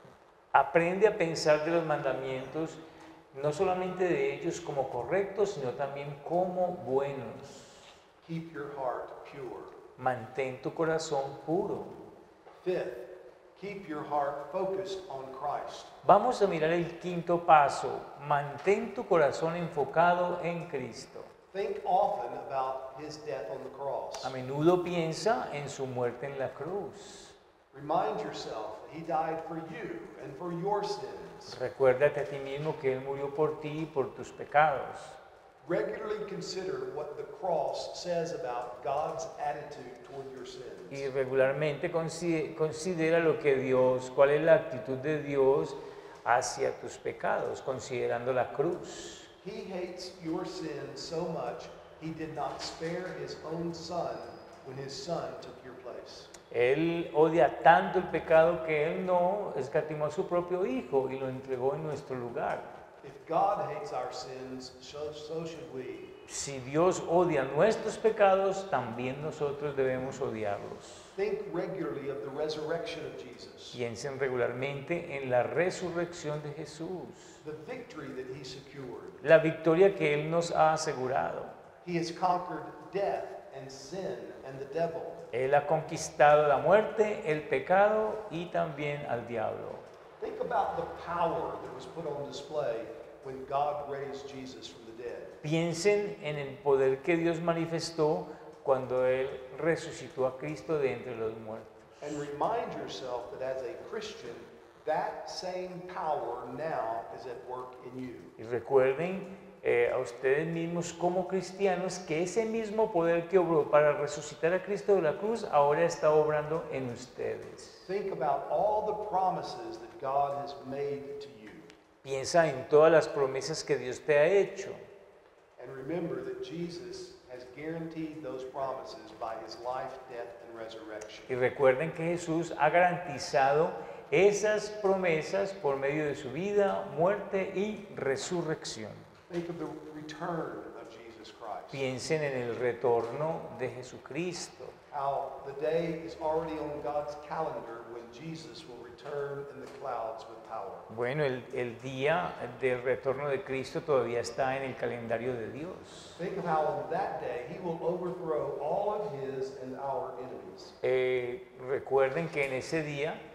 [SPEAKER 2] Aprende a pensar de los mandamientos, no solamente de ellos como correctos, sino también como buenos.
[SPEAKER 1] Keep your heart pure.
[SPEAKER 2] Mantén tu corazón puro.
[SPEAKER 1] Fifth, keep your heart focused on Christ.
[SPEAKER 2] Vamos a mirar el quinto paso. Mantén tu corazón enfocado en Cristo.
[SPEAKER 1] Think often about his death on the cross.
[SPEAKER 2] A menudo piensa en su muerte en la cruz.
[SPEAKER 1] Remind yourself that he died for you and for your sins.
[SPEAKER 2] Recuérdate a ti mismo que Él murió por ti y por tus pecados.
[SPEAKER 1] Regularly consider what the cross says about God's attitude toward your sins.
[SPEAKER 2] Y regularmente consi- considera lo que Dios, cuál es la actitud de Dios hacia tus pecados, considerando la cruz.
[SPEAKER 1] He hates your sins so much, he did not spare his own son when his son took your place.
[SPEAKER 2] Él odia tanto el pecado que Él no escatimó a su propio Hijo y lo entregó en nuestro lugar.
[SPEAKER 1] If God hates our sins, so, so should we.
[SPEAKER 2] Si Dios odia nuestros pecados, también nosotros debemos odiarlos.
[SPEAKER 1] Think regularly of the resurrection of Jesus,
[SPEAKER 2] Piensen regularmente en la resurrección de Jesús,
[SPEAKER 1] the victory that he secured.
[SPEAKER 2] la victoria que Él nos ha asegurado.
[SPEAKER 1] He has conquered death and sin and the devil.
[SPEAKER 2] Él ha conquistado la muerte, el pecado y también al diablo.
[SPEAKER 1] Think about the power that was put on display when God raised Jesus from the dead.
[SPEAKER 2] Piensen en el poder que Dios manifestó cuando Él resucitó a Cristo de entre los muertos.
[SPEAKER 1] And remind yourself that as a Christian, that same power now is at work in you.
[SPEAKER 2] Y recuerden eh, a ustedes mismos como cristianos que ese mismo poder que obró para resucitar a Cristo de la cruz ahora está obrando en ustedes.
[SPEAKER 1] Think about all the promises that God has made to you.
[SPEAKER 2] Piensa en todas las promesas que Dios te ha hecho.
[SPEAKER 1] And remember that Jesus has guaranteed those promises by his life, death, and resurrection.
[SPEAKER 2] Y recuerden que Jesús ha garantizado esas promesas por medio de su vida, muerte y resurrección.
[SPEAKER 1] Think of the return of Jesus Christ.
[SPEAKER 2] Piensen en el retorno de Jesucristo.
[SPEAKER 1] How the day is already on God's calendar when Jesus will return in the clouds with power.
[SPEAKER 2] Bueno, el, el día del retorno de Cristo todavía está en el calendario de Dios.
[SPEAKER 1] Think of how on that day he will overthrow all of his and our enemies.
[SPEAKER 2] Eh, recuerden que en ese día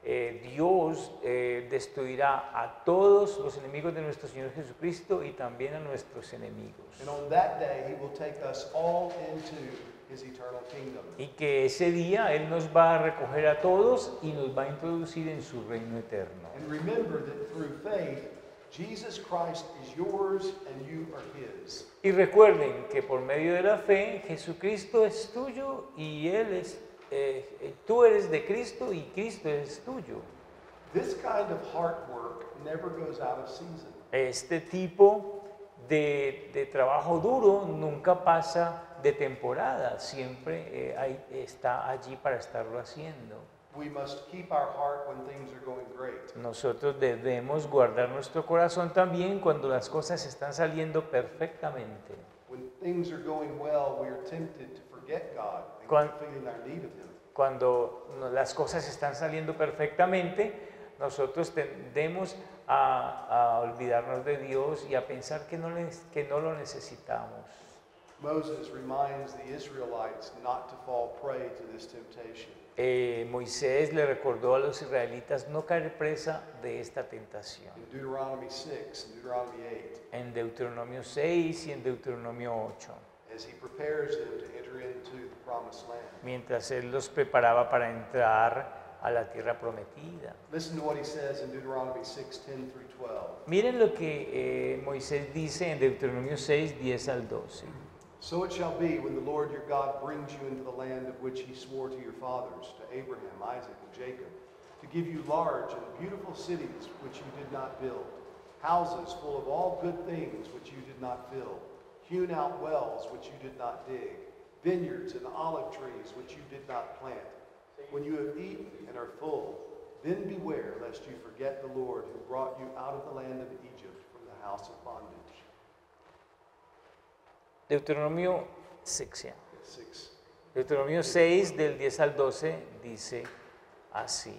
[SPEAKER 2] eh, Dios eh, destruirá a todos los enemigos de nuestro Señor Jesucristo y también a nuestros enemigos.
[SPEAKER 1] And on that day, he will take us all into his eternal kingdom.
[SPEAKER 2] Y que ese día Él nos va a recoger a todos y nos va a introducir en su reino eterno.
[SPEAKER 1] And remember that through faith, Jesus Christ is yours and you are his.
[SPEAKER 2] Y recuerden que por medio de la fe, Jesucristo es tuyo y Él es, eh, eh, tú eres de Cristo y Cristo es tuyo.
[SPEAKER 1] This kind of heart work never goes out of season.
[SPEAKER 2] Este tipo de, de trabajo duro nunca pasa de temporada, siempre eh, hay- está allí para estarlo haciendo.
[SPEAKER 1] We must keep our heart when things are going great.
[SPEAKER 2] Nosotros debemos guardar nuestro corazón también cuando las cosas están saliendo perfectamente.
[SPEAKER 1] When things are going well, we are tempted to forget God and
[SPEAKER 2] Cuan-
[SPEAKER 1] keep feeling our need of him.
[SPEAKER 2] Cuando no- las cosas están saliendo perfectamente, nosotros tendemos a, a olvidarnos de Dios y a pensar que no, les- que no lo necesitamos.
[SPEAKER 1] Moses reminds the Israelites not to fall prey to this temptation.
[SPEAKER 2] Eh, Moisés le recordó a los israelitas no caer presa de esta tentación.
[SPEAKER 1] In Deuteronomy six and Deuteronomy eight,
[SPEAKER 2] En Deuteronomio seis y en Deuteronomio ocho,
[SPEAKER 1] as he prepares them to enter into the promised land.
[SPEAKER 2] mientras él los preparaba para entrar a la tierra prometida.
[SPEAKER 1] Listen to what he says in Deuteronomy six, ten through twelve.
[SPEAKER 2] Miren lo que eh, Moisés dice en Deuteronomio seis, diez al doce.
[SPEAKER 1] So it shall be when the Lord your God brings you into the land of which he swore to your fathers, to Abraham, Isaac, and Jacob, to give you large and beautiful cities which you did not build, houses full of all good things which you did not fill, hewn out wells which you did not dig, vineyards and olive trees which you did not plant. When you have eaten and are full, then beware lest you forget the Lord who brought you out of the land of Egypt from the house of bondage.
[SPEAKER 2] Deuteronomio seis.
[SPEAKER 1] Six.
[SPEAKER 2] Deuteronomio seis, del diez al doce, dice así.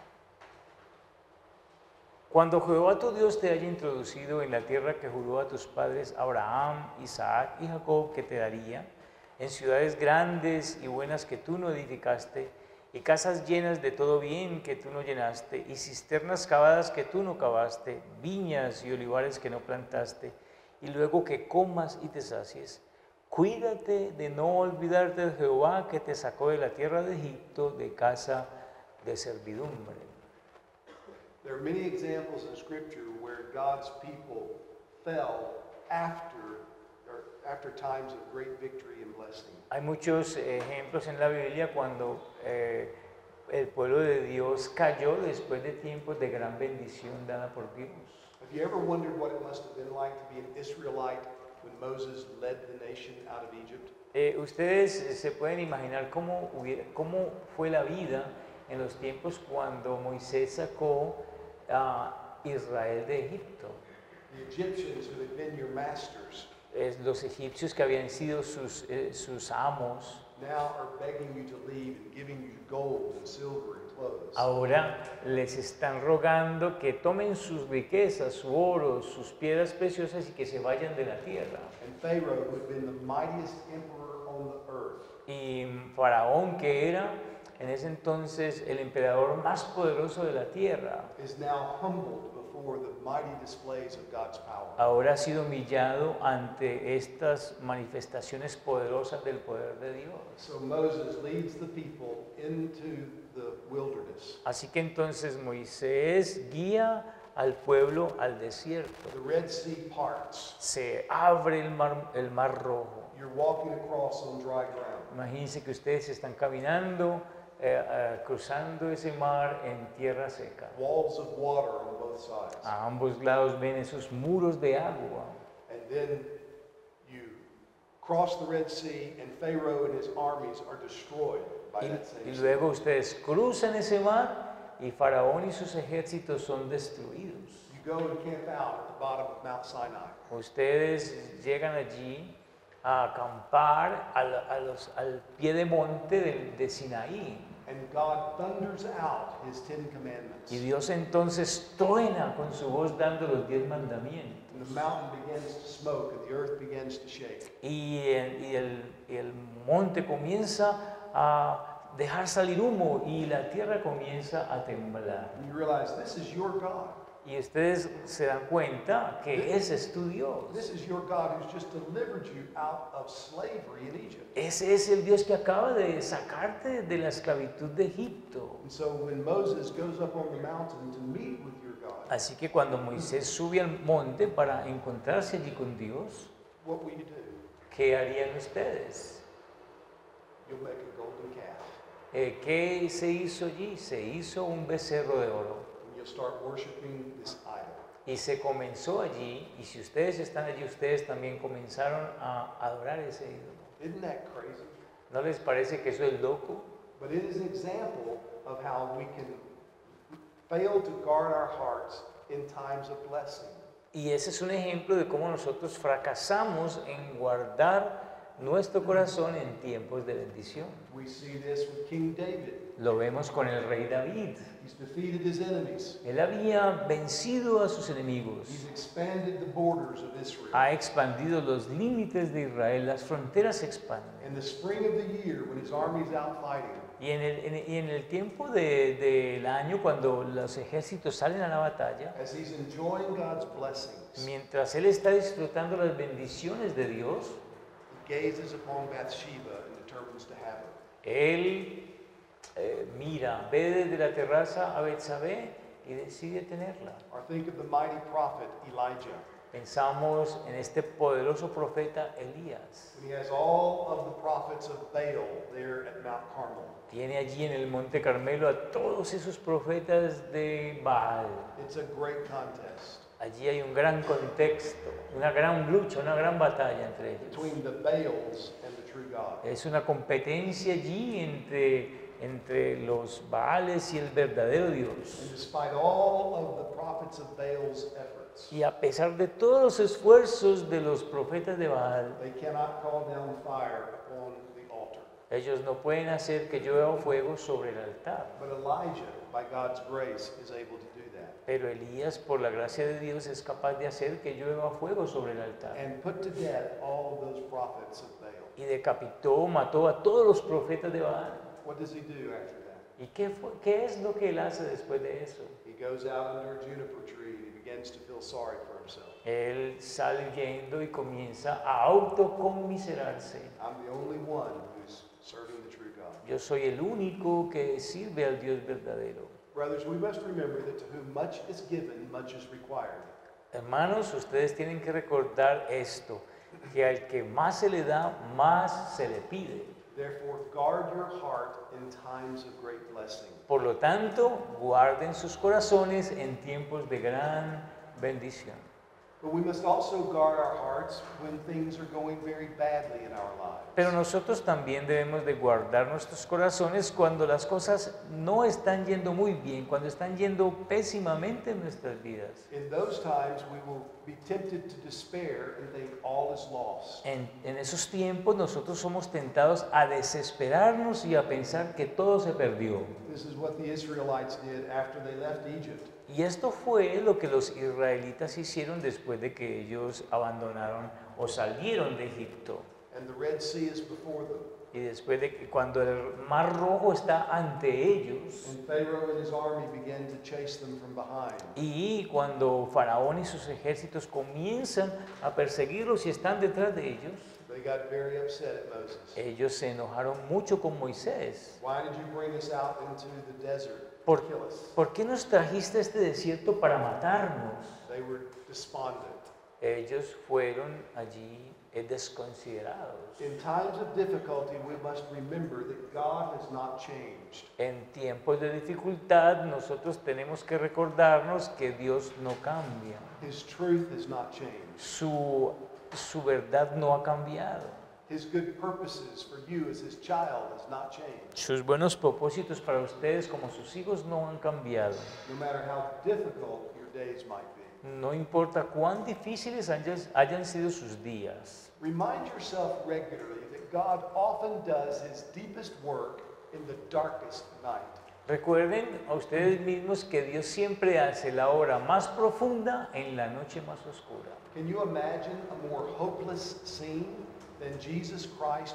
[SPEAKER 2] Cuando Jehová tu Dios te haya introducido en la tierra que juró a tus padres Abraham, Isaac y Jacob que te daría, en ciudades grandes y buenas que tú no edificaste, y casas llenas de todo bien que tú no llenaste, y cisternas cavadas que tú no cavaste, viñas y olivares que no plantaste, y luego que comas y te sacies, cuídate de no olvidarte de Jehová que te sacó de la tierra de Egipto, de casa de servidumbre.
[SPEAKER 1] There are many examples in Scripture where God's people fell after, or after times of great victory and blessing.
[SPEAKER 2] Hay muchos ejemplos en la Biblia cuando eh, el pueblo de Dios cayó después de tiempos de gran bendición dada por Dios.
[SPEAKER 1] Have you ever wondered what it must have been like to be an Israelite when Moses led the nation out of Egypt?
[SPEAKER 2] Eh, ustedes se pueden imaginar cómo, hubiera- cómo fue la vida en los tiempos cuando Moisés sacó a Israel de Egipto.
[SPEAKER 1] The Egyptians who had been your masters
[SPEAKER 2] Es los egipcios que habían sido sus, eh, sus amos,
[SPEAKER 1] now are begging you to leave and giving you gold and silver and clothes.
[SPEAKER 2] ahora les están rogando que tomen sus riquezas, su oro, sus piedras preciosas y que se vayan de la tierra.
[SPEAKER 1] And Pharaoh, who had been the mightiest emperor on the earth,
[SPEAKER 2] Y Faraón, que era en ese entonces el emperador más poderoso de la tierra,
[SPEAKER 1] is now humbled before the mighty displays of God's power.
[SPEAKER 2] ahora ha sido humillado ante estas manifestaciones poderosas del poder de Dios.
[SPEAKER 1] So Moses leads the people into the wilderness.
[SPEAKER 2] Así que entonces Moisés guía al pueblo al desierto.
[SPEAKER 1] The Red Sea parts.
[SPEAKER 2] Se abre el mar, el mar rojo.
[SPEAKER 1] You're walking across on dry ground.
[SPEAKER 2] Imagínense que ustedes están caminando, eh, eh, cruzando ese mar en tierra seca.
[SPEAKER 1] Walls of water on both sides.
[SPEAKER 2] A ambos lados ven esos muros de agua.
[SPEAKER 1] And then you cross the Red Sea and Pharaoh and his armies are destroyed by that same
[SPEAKER 2] Y, y
[SPEAKER 1] sea.
[SPEAKER 2] luego ustedes cruzan ese mar y Faraón y sus ejércitos son destruidos.
[SPEAKER 1] You go and camp out at the bottom of Mount Sinai.
[SPEAKER 2] Ustedes llegan allí a acampar al, a los- al pie de monte de, de Sinaí.
[SPEAKER 1] And God thunders out his Ten Commandments.
[SPEAKER 2] Y Dios entonces truena con su voz dando los diez mandamientos.
[SPEAKER 1] And the mountain begins to smoke and the earth begins to shake.
[SPEAKER 2] Y el, y el- y el monte comienza a dejar salir humo y la tierra comienza a temblar.
[SPEAKER 1] And you realize this is your God.
[SPEAKER 2] Y ustedes se dan cuenta que ese es tu Dios.
[SPEAKER 1] This is your God who's just delivered you out of slavery in Egypt.
[SPEAKER 2] Ese es el Dios que acaba de sacarte de la esclavitud de Egipto.
[SPEAKER 1] And so when Moses goes up on the mountain to meet with your God,
[SPEAKER 2] Así que cuando Moisés sube al monte para encontrarse allí con Dios,
[SPEAKER 1] what will you do?
[SPEAKER 2] ¿qué harían ustedes?
[SPEAKER 1] You'll make a golden calf.
[SPEAKER 2] Eh, ¿Qué se hizo allí? Se hizo un becerro de oro.
[SPEAKER 1] And you'll start worshiping this idol.
[SPEAKER 2] Y se comenzó allí, y si ustedes están allí, ustedes también comenzaron a adorar ese ídolo.
[SPEAKER 1] Isn't that crazy?
[SPEAKER 2] ¿No les parece que eso es loco?
[SPEAKER 1] But it is an example of how we can fail to guard our hearts in times of blessing.
[SPEAKER 2] Y ese es un ejemplo de cómo nosotros fracasamos en guardar nuestro corazón en tiempos de bendición.
[SPEAKER 1] We see this with King David.
[SPEAKER 2] Lo vemos con el rey David.
[SPEAKER 1] He's defeated his enemies.
[SPEAKER 2] Él había vencido a sus enemigos,
[SPEAKER 1] He's expanded the borders of Israel.
[SPEAKER 2] ha expandido los límites de Israel, las fronteras se expanden.
[SPEAKER 1] In the spring of the year, when his army's out fighting,
[SPEAKER 2] Y en el, en- y en el tiempo de- del año, cuando los ejércitos salen a la batalla,
[SPEAKER 1] as he's enjoying God's blessings,
[SPEAKER 2] mientras él está disfrutando las bendiciones de Dios,
[SPEAKER 1] he gazes upon Bathsheba and determines to have her.
[SPEAKER 2] él eh, mira, ve desde la terraza a Betsabé y decide tenerla.
[SPEAKER 1] Or think of the mighty prophet Elijah,
[SPEAKER 2] Pensamos en este poderoso profeta Elías.
[SPEAKER 1] when he has all of the prophets of Baal there at Mount Carmel.
[SPEAKER 2] Tiene allí en el Monte Carmelo a todos esos profetas de Baal.
[SPEAKER 1] It's a great contest
[SPEAKER 2] Allí hay un gran contexto, una gran lucha, una gran batalla entre ellos.
[SPEAKER 1] between the Baals and the true God.
[SPEAKER 2] Es una competencia allí entre, entre los Baales y el verdadero
[SPEAKER 1] And
[SPEAKER 2] Dios.
[SPEAKER 1] despite all of the prophets of Baal's efforts,
[SPEAKER 2] Y a pesar de todos los esfuerzos de los profetas de Baal,
[SPEAKER 1] they cannot call down fire upon the altar.
[SPEAKER 2] ellos no pueden hacer que llueva fuego sobre el altar.
[SPEAKER 1] But Elijah, by God's grace, is able to do that
[SPEAKER 2] Pero Elías, por la gracia de Dios, es capaz de hacer que llueva fuego sobre el altar.
[SPEAKER 1] and put to death all of those prophets of Baal.
[SPEAKER 2] Y decapitó, mató a todos los profetas de Baal.
[SPEAKER 1] What does he do after that?
[SPEAKER 2] ¿Y qué, fue- qué es lo que él hace después de eso?
[SPEAKER 1] He goes out under a juniper tree and he begins to feel sorry for himself.
[SPEAKER 2] Él sale huyendo y comienza a autoconmiserarse.
[SPEAKER 1] I'm the only one who's serving the true God.
[SPEAKER 2] Yo soy el único que sirve al Dios verdadero.
[SPEAKER 1] Brothers, we must remember that to whom much is given, much is required.
[SPEAKER 2] Hermanos, ustedes tienen que recordar esto, que al que más se le da, más se le pide.
[SPEAKER 1] Therefore, guard your heart in times of great blessing.
[SPEAKER 2] Por lo tanto, guarden sus corazones en tiempos de gran bendición.
[SPEAKER 1] But we must also guard our hearts when things are going very badly in our lives.
[SPEAKER 2] Pero nosotros también debemos de guardar nuestros corazones cuando las cosas no están yendo muy bien, cuando están yendo pésimamente en nuestras vidas.
[SPEAKER 1] In those times, we will be tempted to despair and think all is lost.
[SPEAKER 2] En, en esos tiempos nosotros somos tentados a desesperarnos y a pensar que todo se perdió.
[SPEAKER 1] This is what the Israelites did after they left Egypt.
[SPEAKER 2] Y esto fue lo que los israelitas hicieron después de que ellos abandonaron o salieron de Egipto.
[SPEAKER 1] And the Red Sea is before them.
[SPEAKER 2] Y después de que cuando el mar rojo está ante ellos,
[SPEAKER 1] And Pharaoh and his army began to chase them from behind.
[SPEAKER 2] y cuando Faraón y sus ejércitos comienzan a perseguirlos y están detrás de ellos,
[SPEAKER 1] They got very upset at Moses.
[SPEAKER 2] ellos se enojaron mucho con Moisés.
[SPEAKER 1] Why did you bring us out into the desert
[SPEAKER 2] ¿Por,
[SPEAKER 1] to kill us?
[SPEAKER 2] ¿Por qué nos trajiste a este desierto para matarnos?
[SPEAKER 1] They were despondent.
[SPEAKER 2] Ellos fueron allí eh, desconsiderados.
[SPEAKER 1] In times of difficulty, we must remember that God has not changed.
[SPEAKER 2] En tiempos de dificultad nosotros tenemos que recordarnos que Dios no cambia.
[SPEAKER 1] His truth has not changed.
[SPEAKER 2] Su, su verdad no ha cambiado.
[SPEAKER 1] His good purposes for you as his child has not changed.
[SPEAKER 2] Sus buenos propósitos para ustedes como sus hijos no han cambiado.
[SPEAKER 1] No matter how difficult your days might be.
[SPEAKER 2] No importa cuán difíciles hayan, hayan sido sus días.
[SPEAKER 1] Remind yourself regularly that God often does his deepest work in the darkest night.
[SPEAKER 2] Recuerden a ustedes mismos que Dios siempre hace la obra más profunda en la noche más oscura.
[SPEAKER 1] Can you imagine a more hopeless scene than Jesus Christ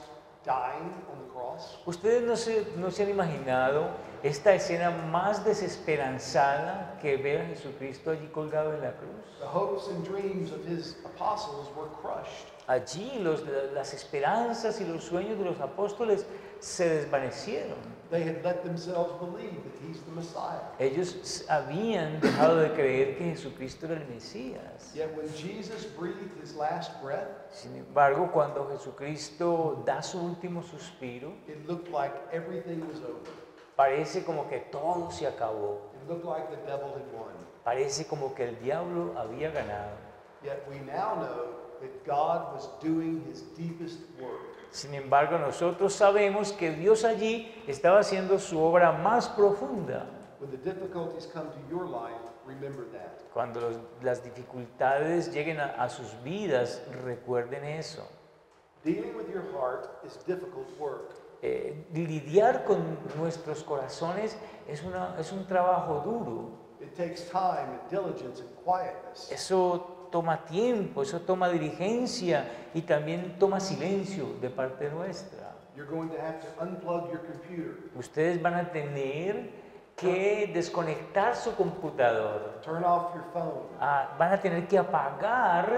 [SPEAKER 1] dying on the cross?
[SPEAKER 2] ¿Ustedes no se, no se han imaginado esta escena más desesperanzada que ver a Jesucristo allí colgado en la cruz?
[SPEAKER 1] The hopes and dreams of his apostles were crushed.
[SPEAKER 2] Allí los, las esperanzas y los sueños de los apóstoles se desvanecieron.
[SPEAKER 1] They had let themselves believe that he's the Messiah.
[SPEAKER 2] Ellos habían dejado de creer que Jesucristo era el Mesías.
[SPEAKER 1] Yet when Jesus breathed his last breath,
[SPEAKER 2] Sin embargo, cuando Jesucristo da su último suspiro,
[SPEAKER 1] it looked like everything was over.
[SPEAKER 2] parece como que todo se acabó.
[SPEAKER 1] It looked like the devil had won.
[SPEAKER 2] Parece como que el diablo había ganado.
[SPEAKER 1] Yet we now know that God was doing his deepest work.
[SPEAKER 2] Sin embargo, nosotros sabemos que Dios allí estaba haciendo su obra más profunda.
[SPEAKER 1] When the difficulties come to your life, remember that.
[SPEAKER 2] Cuando los- las dificultades lleguen a, a sus vidas, recuerden eso.
[SPEAKER 1] Dealing with your heart is difficult work.
[SPEAKER 2] Eh, lidiar con nuestros corazones es, una, es un trabajo duro.
[SPEAKER 1] It takes time and diligence and quietness.
[SPEAKER 2] Eso toma tiempo, eso toma diligencia y también toma silencio de parte nuestra.
[SPEAKER 1] You're going to have to unplug your computer,
[SPEAKER 2] Ustedes van a tener que desconectar su computador,
[SPEAKER 1] turn off your phone,
[SPEAKER 2] ah, van a tener que apagar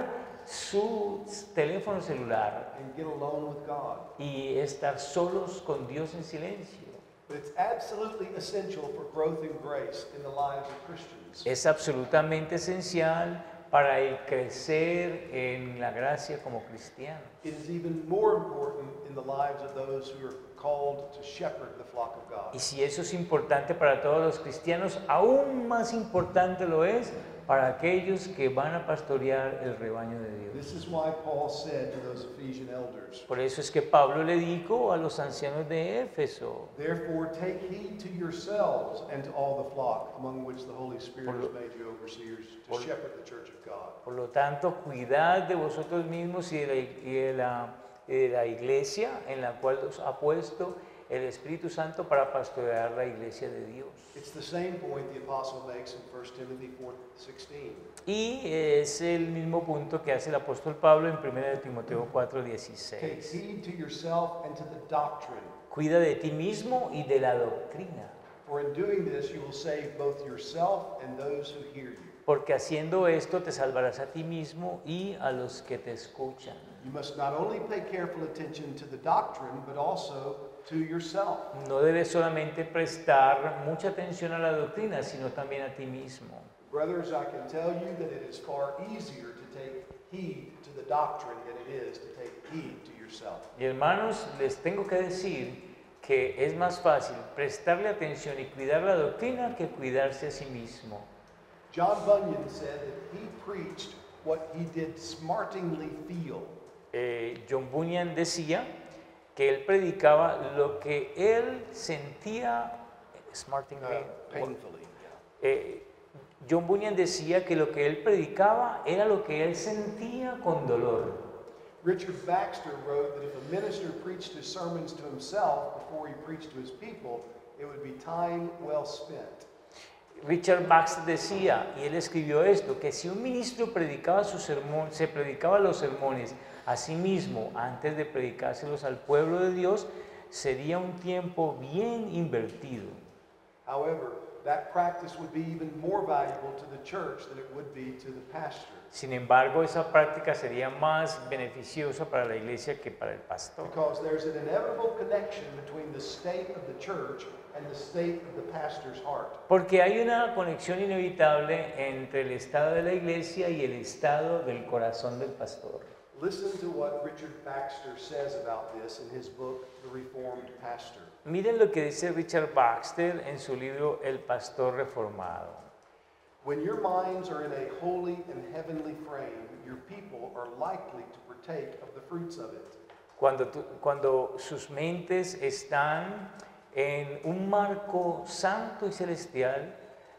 [SPEAKER 2] su teléfono celular
[SPEAKER 1] and get alone with God.
[SPEAKER 2] y estar solos con Dios en silencio.
[SPEAKER 1] But it's absolutely essential for growth in grace in the lives of Christians.
[SPEAKER 2] Es absolutamente esencial para el crecer en la gracia como cristiano.
[SPEAKER 1] It is even more important in the lives of those who are called to shepherd the flock of God.
[SPEAKER 2] Y si eso es importante para todos los cristianos, aún más importante lo es para aquellos que van a pastorear el rebaño de Dios.
[SPEAKER 1] This is why Paul said to those Ephesian elders,
[SPEAKER 2] Por eso es que Pablo le dijo a los ancianos de Éfeso,
[SPEAKER 1] "Therefore take heed to yourselves and to all the flock among which the Holy Spirit
[SPEAKER 2] Por lo-
[SPEAKER 1] has made you overseers to
[SPEAKER 2] por-
[SPEAKER 1] shepherd the church of God."
[SPEAKER 2] por lo tanto, cuidad de vosotros mismos y de la, y de la- y de la iglesia en la cual os ha puesto el Espíritu Santo para pastorear la iglesia de Dios.
[SPEAKER 1] It's the same point the apostle makes in First Timothy four sixteen.
[SPEAKER 2] Y es el mismo punto que hace el apóstol Pablo en primera de Timoteo cuatro
[SPEAKER 1] Take
[SPEAKER 2] dieciséis.
[SPEAKER 1] heed to yourself and to the doctrine,
[SPEAKER 2] Cuida de ti mismo y de la doctrina,
[SPEAKER 1] for in doing this you will save both yourself and those who hear you.
[SPEAKER 2] porque haciendo esto te salvarás a ti mismo y a los que te escuchan.
[SPEAKER 1] You must not only pay careful attention to the doctrine, but also to yourself.
[SPEAKER 2] No debes solamente prestar mucha atención a la doctrina, sino también a ti mismo.
[SPEAKER 1] Brothers, I can tell you that it is far easier to take heed to the doctrine than it is to take heed to yourself.
[SPEAKER 2] Y hermanos, les tengo que decir que es más fácil prestarle atención y cuidar la doctrina que cuidarse a sí mismo.
[SPEAKER 1] John Bunyan said that he preached what he did smartingly feel.
[SPEAKER 2] Eh, John Bunyan decía que él predicaba lo que él sentía, smartingly,
[SPEAKER 1] Uh, painfully.
[SPEAKER 2] eh, John Bunyan decía que lo que él predicaba era lo que él sentía con dolor.
[SPEAKER 1] Richard Baxter wrote that if a minister preached his sermons to himself before he preached to his people, it would be time well spent.
[SPEAKER 2] Richard Baxter decía, y él escribió esto, que si un ministro predicaba su sermón, se predicaba los sermones a sí mismo antes de predicárselos al pueblo de Dios, sería un tiempo bien invertido.
[SPEAKER 1] However, that practice would be even more valuable to the church than it would be to the pastor,
[SPEAKER 2] Sin embargo, esa práctica sería más beneficiosa para la iglesia que para el pastor.
[SPEAKER 1] because there's an inevitable connection between the state of the church and the state of the pastor's heart.
[SPEAKER 2] Porque hay una conexión inevitable entre el estado de la iglesia y el estado del corazón del pastor.
[SPEAKER 1] Listen to what Richard Baxter says about this in his book, The Reformed Pastor.
[SPEAKER 2] Miren lo que dice Richard Baxter en su libro El Pastor Reformado.
[SPEAKER 1] When your minds are in a holy and heavenly frame, your people are likely to partake of the fruits of it.
[SPEAKER 2] Cuando, tu- cuando sus mentes están en un marco santo y celestial,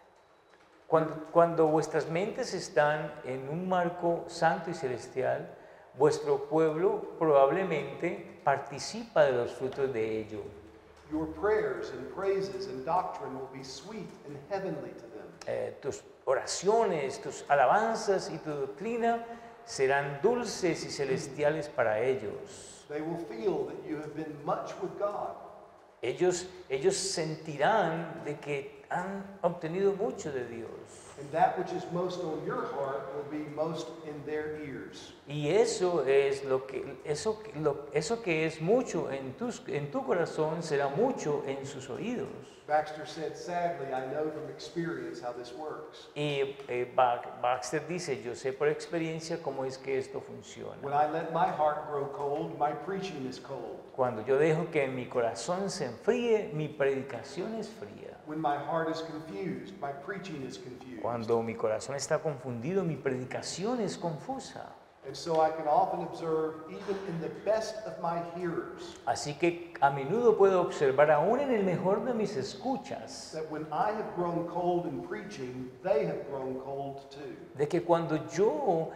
[SPEAKER 2] cuando, cuando vuestras mentes están en un marco santo y celestial, vuestro pueblo probablemente participa de los frutos de ello.
[SPEAKER 1] Your prayers and praises and doctrine will be sweet and heavenly to them.
[SPEAKER 2] Eh, tus oraciones, tus alabanzas y tu doctrina serán dulces y celestiales para ellos.
[SPEAKER 1] They will feel that you have been much with God.
[SPEAKER 2] Ellos, ellos sentirán de que han obtenido mucho de Dios.
[SPEAKER 1] And that which is most on your heart will be most in their ears.
[SPEAKER 2] Y eso es lo que, eso, que- lo- eso que es mucho en, tus, en tu corazón será mucho en sus oídos.
[SPEAKER 1] Baxter said, sadly, I know from experience how this works.
[SPEAKER 2] Y eh, Ba- Baxter dice, yo sé por experiencia cómo es que esto funciona.
[SPEAKER 1] When I let my heart grow cold, my preaching is cold.
[SPEAKER 2] Cuando yo dejo que mi corazón se enfríe, mi predicación es fría.
[SPEAKER 1] When my heart is confused, my preaching is confused.
[SPEAKER 2] Cuando mi corazón está confundido, mi predicación es confusa.
[SPEAKER 1] And so I can often observe, even in the best of my hearers,
[SPEAKER 2] Así que a menudo puedo observar, aún en el mejor de mis escuchas,
[SPEAKER 1] that when I have grown cold in preaching, they have grown cold too.
[SPEAKER 2] de que cuando yo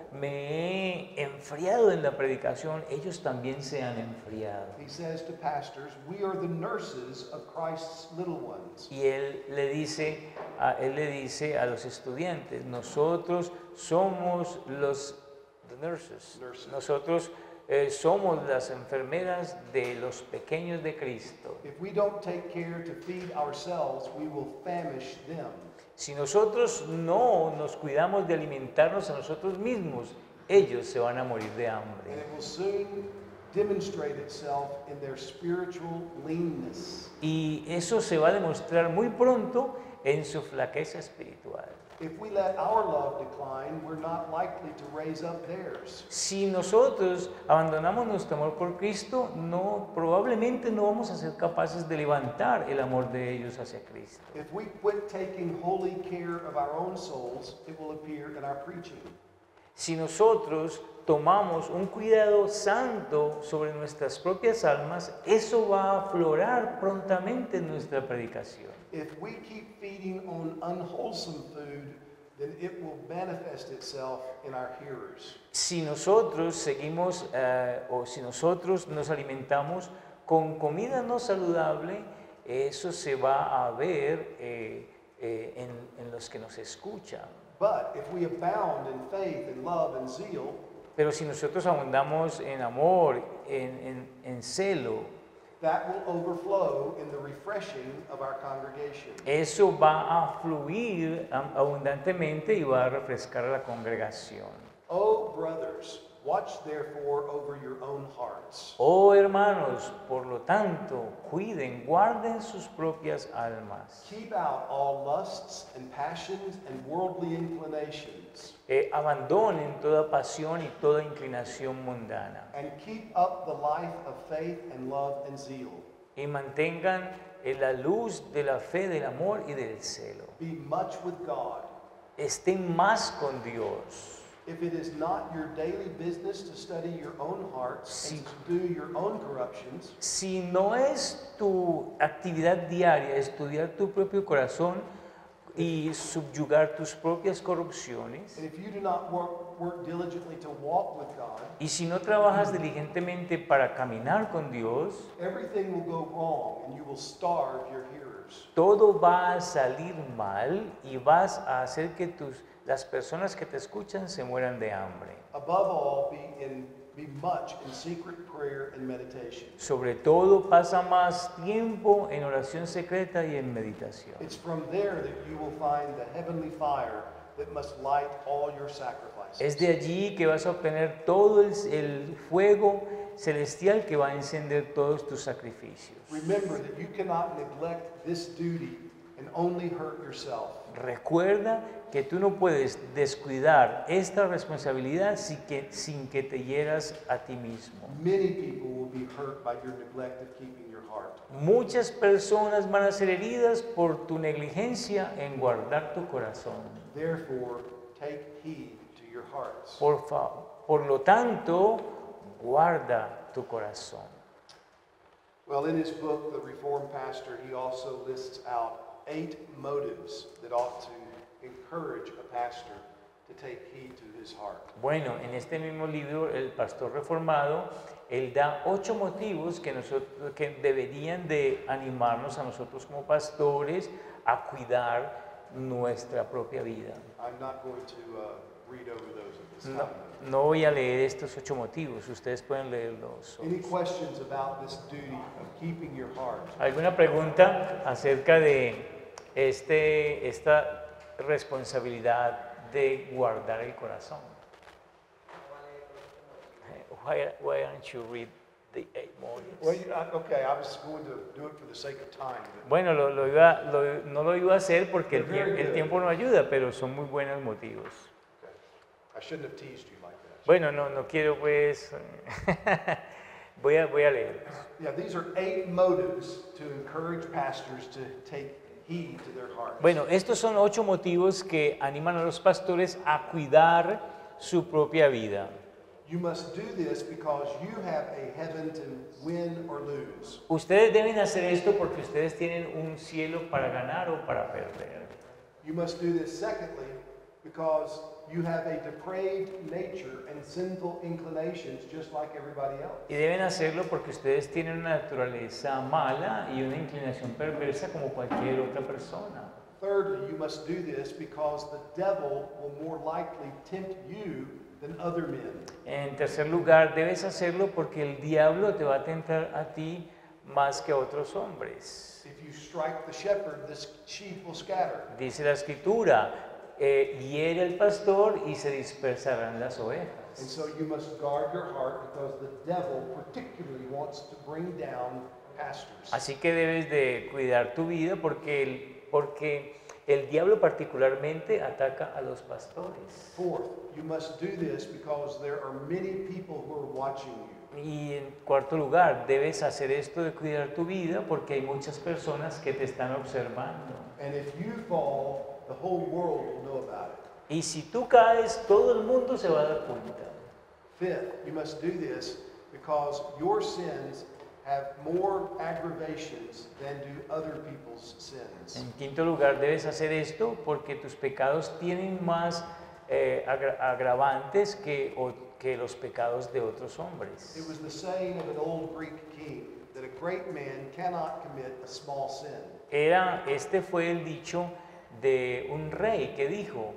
[SPEAKER 2] me he enfriado en la predicación, ellos también se han enfriado.
[SPEAKER 1] He says to pastors, we are the nurses of Christ's little ones.
[SPEAKER 2] Y él le dice, a, él le dice a los estudiantes, nosotros somos los the nurses.
[SPEAKER 1] Nurses.
[SPEAKER 2] Nosotros eh, somos las enfermeras de los pequeños de Cristo.
[SPEAKER 1] If we don't take care to feed ourselves, we will famish them.
[SPEAKER 2] Si nosotros no nos cuidamos de alimentarnos a nosotros mismos, ellos se van a morir de
[SPEAKER 1] And
[SPEAKER 2] hambre.
[SPEAKER 1] it will soon demonstrate itself in their spiritual leanness.
[SPEAKER 2] Y eso se va a demostrar muy pronto en su flaqueza espiritual.
[SPEAKER 1] If we let our love decline, we're not likely to raise up theirs.
[SPEAKER 2] Si nosotros abandonamos nuestro amor por Cristo, no, probablemente no vamos a ser capaces de levantar el amor de ellos hacia Cristo.
[SPEAKER 1] If we quit taking holy care of our own souls, it will appear in our preaching.
[SPEAKER 2] Si nosotros tomamos un cuidado santo sobre nuestras propias almas, eso va a aflorar prontamente en nuestra predicación.
[SPEAKER 1] If we keep feeding on unwholesome food, then it will manifest itself in our hearers.
[SPEAKER 2] Si nosotros seguimos eh, o si nosotros nos alimentamos con comida no saludable, eso se va a ver eh, eh, en, en los que nos escuchan.
[SPEAKER 1] But if we abound in faith and love and zeal,
[SPEAKER 2] Pero si nosotros abundamos en amor, en, en, en celo,
[SPEAKER 1] that will overflow in the refreshing of our congregation.
[SPEAKER 2] eso va a fluir am- abundantemente y va a refrescar a la congregación.
[SPEAKER 1] Oh, brothers, watch therefore over your own hearts.
[SPEAKER 2] Oh hermanos, por lo tanto, cuiden, guarden sus propias almas.
[SPEAKER 1] Keep out all lusts and passions and worldly inclinations,
[SPEAKER 2] Eh, abandonen toda pasión y toda inclinación mundana
[SPEAKER 1] and keep up the life of faith and love and zeal.
[SPEAKER 2] y mantengan eh, la luz de la fe, del amor y del celo.
[SPEAKER 1] Be much with God.
[SPEAKER 2] Estén más con Dios.
[SPEAKER 1] If it is not your daily business to study your own hearts and to do your own corruptions,
[SPEAKER 2] Si no es tu actividad diaria estudiar tu propio corazón y subyugar tus propias corrupciones,
[SPEAKER 1] and if you do not work, work diligently to walk with God,
[SPEAKER 2] y si no trabajas diligentemente para caminar con Dios,
[SPEAKER 1] everything will go wrong and you will starve your hearers.
[SPEAKER 2] todo va a salir mal y vas a hacer que tus, las personas que te escuchan se mueran de hambre.
[SPEAKER 1] Above all, be, in, be much in secret prayer and meditation.
[SPEAKER 2] Sobre todo, pasa más tiempo en oración secreta y en meditación.
[SPEAKER 1] It's from there that you will find the heavenly fire that must light all your sacrifices.
[SPEAKER 2] Es de allí que vas a obtener todo el, el fuego celestial que va a encender todos tus sacrificios.
[SPEAKER 1] Remember that you cannot neglect this duty and only hurt yourself.
[SPEAKER 2] Recuerda que tú no puedes descuidar esta responsabilidad sin que, sin que te hieras a ti mismo.
[SPEAKER 1] Many people will be hurt by your neglect of keeping your heart.
[SPEAKER 2] Muchas personas van a ser heridas por tu negligencia en guardar tu corazón.
[SPEAKER 1] Therefore, take heed to your hearts.
[SPEAKER 2] Por, fa- por lo tanto, guarda tu corazón.
[SPEAKER 1] Well, in his book, The Reformed Pastor, he also lists out eight motives that ought to encourage a pastor to take heed to his heart.
[SPEAKER 2] Bueno, en este mismo libro, el pastor reformado, él da ocho motivos que, nosotros, que deberían de animarnos a nosotros como pastores a cuidar nuestra propia vida.
[SPEAKER 1] I'm not going to uh, read over those at this
[SPEAKER 2] No,
[SPEAKER 1] time.
[SPEAKER 2] no voy a leer estos ocho motivos, ustedes pueden leerlos.
[SPEAKER 1] Any questions about this duty of keeping your heart?
[SPEAKER 2] ¿Alguna pregunta acerca de este, esta responsabilidad de guardar el corazón? Why, why aren't you read the eight motives?
[SPEAKER 1] Well, you, I- okay, I was going to do it for the sake of time. but-
[SPEAKER 2] Bueno, lo, lo iba, lo- no lo iba a hacer porque el,
[SPEAKER 1] They're very
[SPEAKER 2] tie- el
[SPEAKER 1] good.
[SPEAKER 2] tiempo no ayuda, pero son muy buenos motivos.
[SPEAKER 1] Okay. I shouldn't have teased you like that.
[SPEAKER 2] Bueno, no, no quiero pues... voy, a, voy a leer.
[SPEAKER 1] Yeah, these are eight motives to encourage pastors to take heed to their hearts.
[SPEAKER 2] Bueno, estos son ocho motivos que animan a los pastores a cuidar su propia vida.
[SPEAKER 1] You must do this because you have a heaven to win or lose.
[SPEAKER 2] Ustedes deben hacer esto porque ustedes tienen un cielo para ganar o para perder.
[SPEAKER 1] You must do this secondly because you have a depraved nature and sinful inclinations just like everybody else.
[SPEAKER 2] Y deben hacerlo porque ustedes tienen una naturaleza mala y una inclinación perversa como cualquier otra persona.
[SPEAKER 1] Thirdly, you must do this because the devil will more likely tempt you than other men.
[SPEAKER 2] En tercer lugar, debes hacerlo porque el diablo te va a tentar a ti más que a otros hombres.
[SPEAKER 1] If you strike the shepherd, the sheep will scatter.
[SPEAKER 2] Dice la escritura, eh, hiere al pastor y se dispersarán las
[SPEAKER 1] And
[SPEAKER 2] ovejas.
[SPEAKER 1] so you must guard your heart because the devil particularly wants to bring down pastors.
[SPEAKER 2] Así que debes de cuidar tu vida porque el, porque el diablo particularmente ataca a los pastores.
[SPEAKER 1] Fourth, you must do this because there are many people who are watching you.
[SPEAKER 2] Y en cuarto lugar, debes hacer esto de cuidar tu vida porque hay muchas personas que te están observando.
[SPEAKER 1] And if you fall, the whole world will know about it.
[SPEAKER 2] Y si tú caes, todo el mundo se va a dar cuenta.
[SPEAKER 1] Fifth, you must do this because your sins have more aggravations than do other people's sins.
[SPEAKER 2] En quinto lugar, debes hacer esto porque tus pecados tienen más eh, agra- agravantes que, o- que los pecados de otros hombres.
[SPEAKER 1] It was the saying of an old Greek king that a great man cannot commit a small sin.
[SPEAKER 2] Era, este fue el dicho de un rey que dijo,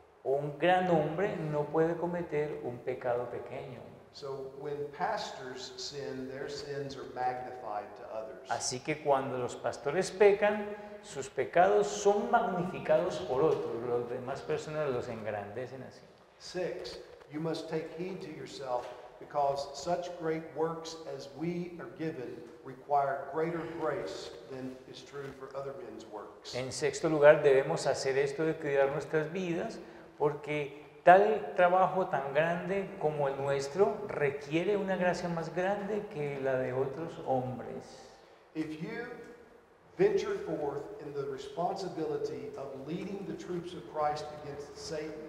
[SPEAKER 2] un gran hombre no puede cometer un pecado pequeño.
[SPEAKER 1] So when pastors sin, their sins are magnified to others.
[SPEAKER 2] Así que cuando los pastores pecan, sus pecados son magnificados por otros, las demás personas los engrandecen así.
[SPEAKER 1] Six, you must take heed to yourself because such great works as we are given require greater grace than is true for other men's works.
[SPEAKER 2] En sexto lugar, debemos hacer esto de cuidar nuestras vidas porque tal trabajo tan grande como el nuestro requiere una gracia más grande que la de otros hombres.
[SPEAKER 1] If you venture forth in the responsibility of leading the troops of Christ against Satan,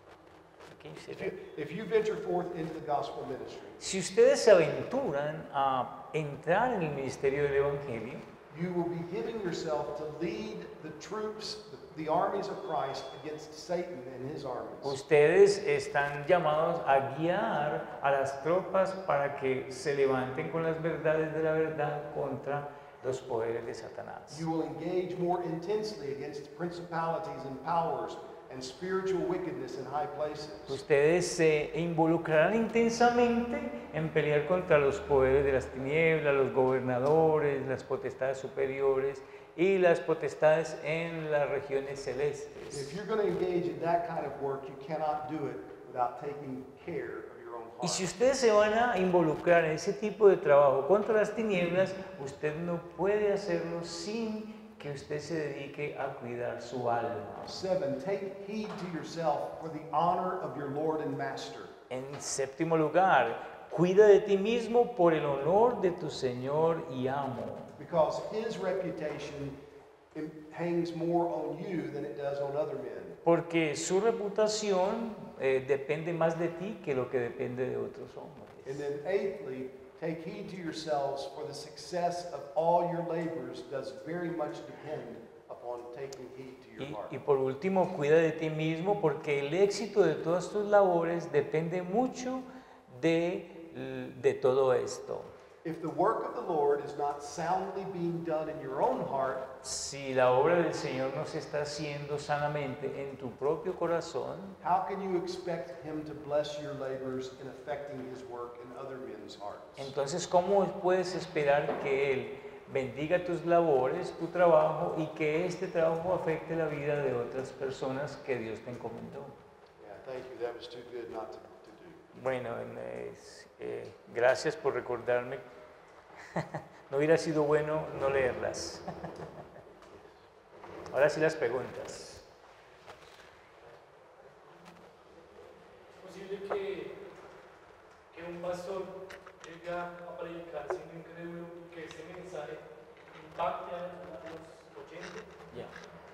[SPEAKER 2] Can you say
[SPEAKER 1] if you,
[SPEAKER 2] that?
[SPEAKER 1] if you venture forth into the gospel ministry,
[SPEAKER 2] Si ustedes se aventuran a entrar en el ministerio del Evangelio,
[SPEAKER 1] you will be giving yourself to lead the troops, the, the armies of Christ against Satan and his armies.
[SPEAKER 2] ustedes están llamados a guiar a las tropas para que se levanten con las verdades de la verdad contra los poderes de Satanás.
[SPEAKER 1] You will engage more intensely against principalities and powers and spiritual wickedness in high places.
[SPEAKER 2] Ustedes se involucrarán intensamente en pelear contra los poderes de las tinieblas, los gobernadores, las potestades superiores y las potestades en las regiones
[SPEAKER 1] If
[SPEAKER 2] celestes.
[SPEAKER 1] you're going to engage in that kind of work, you cannot do it without taking care of your own
[SPEAKER 2] Y si
[SPEAKER 1] heart.
[SPEAKER 2] ustedes se van a involucrar en ese tipo de trabajo contra las tinieblas, usted no puede hacerlo sin que usted se dedique a cuidar su alma.
[SPEAKER 1] Seven, take heed to yourself for the honor of your Lord and Master.
[SPEAKER 2] En séptimo lugar, cuida de ti mismo por el honor de tu Señor y amo.
[SPEAKER 1] Because his reputation im- hangs more on you than it does on other men.
[SPEAKER 2] Porque su reputación eh, depende más de ti que lo que depende de otros
[SPEAKER 1] And
[SPEAKER 2] hombres.
[SPEAKER 1] then eighthly, take heed to yourselves for the success of all your labors does very much depend upon taking heed to your
[SPEAKER 2] Y,
[SPEAKER 1] heart.
[SPEAKER 2] y por último, cuida de ti mismo porque el éxito de todas tus labores depende mucho de, de todo esto.
[SPEAKER 1] If the work of the Lord is not soundly being done in your own heart,
[SPEAKER 2] Si la obra del Señor no se está haciendo sanamente en tu propio corazón,
[SPEAKER 1] how can you expect Him to bless your labors in affecting His work in other men's hearts?
[SPEAKER 2] entonces ¿cómo puedes esperar que Él bendiga tus labores, tu trabajo y que este trabajo afecte la vida de otras personas que Dios te encomendó?
[SPEAKER 1] Yeah, thank you. That was too good not to, to do.
[SPEAKER 2] Bueno, es- eh, gracias por recordarme. No hubiera sido bueno no leerlas. Ahora sí las preguntas.
[SPEAKER 3] ¿Es posible que, que un pastor llegue a predicar siendo incrédulo y que ese mensaje impacte a los oyentes?
[SPEAKER 2] Yeah.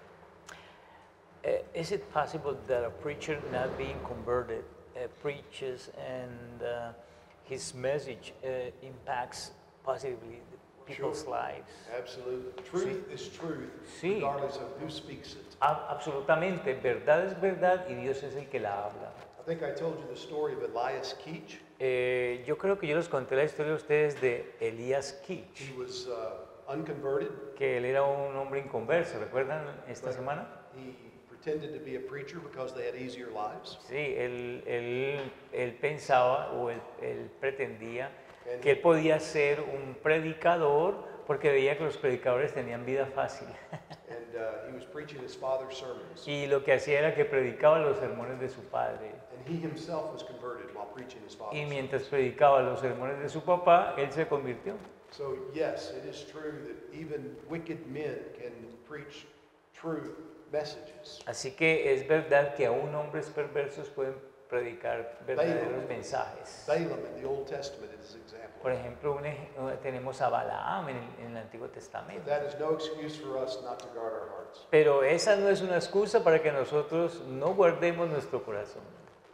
[SPEAKER 2] Uh, is it possible that a preacher not being converted uh, preaches and uh, his message uh, impacts positively the people's
[SPEAKER 1] Sure.
[SPEAKER 2] lives?
[SPEAKER 1] Absolutely. Truth is truth,
[SPEAKER 2] Sí.
[SPEAKER 1] regardless of who speaks it.
[SPEAKER 2] A- absolutamente, verdad es verdad y Dios es el que la habla.
[SPEAKER 1] I think I told you the story of Elias Keach.
[SPEAKER 2] Eh, yo creo que yo les conté la historia a ustedes de Elías
[SPEAKER 1] He
[SPEAKER 2] Keach,
[SPEAKER 1] was uh, unconverted.
[SPEAKER 2] que él era un hombre inconverso, ¿recuerdan esta
[SPEAKER 1] but
[SPEAKER 2] semana?
[SPEAKER 1] He pretended to be a preacher because they had easier lives.
[SPEAKER 2] Sí, él, él, él pensaba o él, él pretendía
[SPEAKER 1] And,
[SPEAKER 2] que él podía ser un predicador porque veía que los predicadores tenían vida fácil.
[SPEAKER 1] and uh, he was preaching his father's sermons.
[SPEAKER 2] Y lo que hacía era que predicaba los sermones de su padre.
[SPEAKER 1] And he himself was converted while preaching his father's
[SPEAKER 2] Y
[SPEAKER 1] sermons.
[SPEAKER 2] mientras predicaba los sermones de su papá, él se convirtió.
[SPEAKER 1] So yes, it is true that even wicked men can preach true messages.
[SPEAKER 2] Así que es verdad que aún hombres perversos pueden predicar verdaderos
[SPEAKER 1] Balaam.
[SPEAKER 2] mensajes.
[SPEAKER 1] Balaam in the Old Testament is an example.
[SPEAKER 2] Por ejemplo, un ej- tenemos a Balaam en el, en el Antiguo
[SPEAKER 1] But
[SPEAKER 2] Testamento.
[SPEAKER 1] that is no excuse for us not to guard our hearts.
[SPEAKER 2] Pero esa no es una excusa para que nosotros no guardemos nuestro corazón.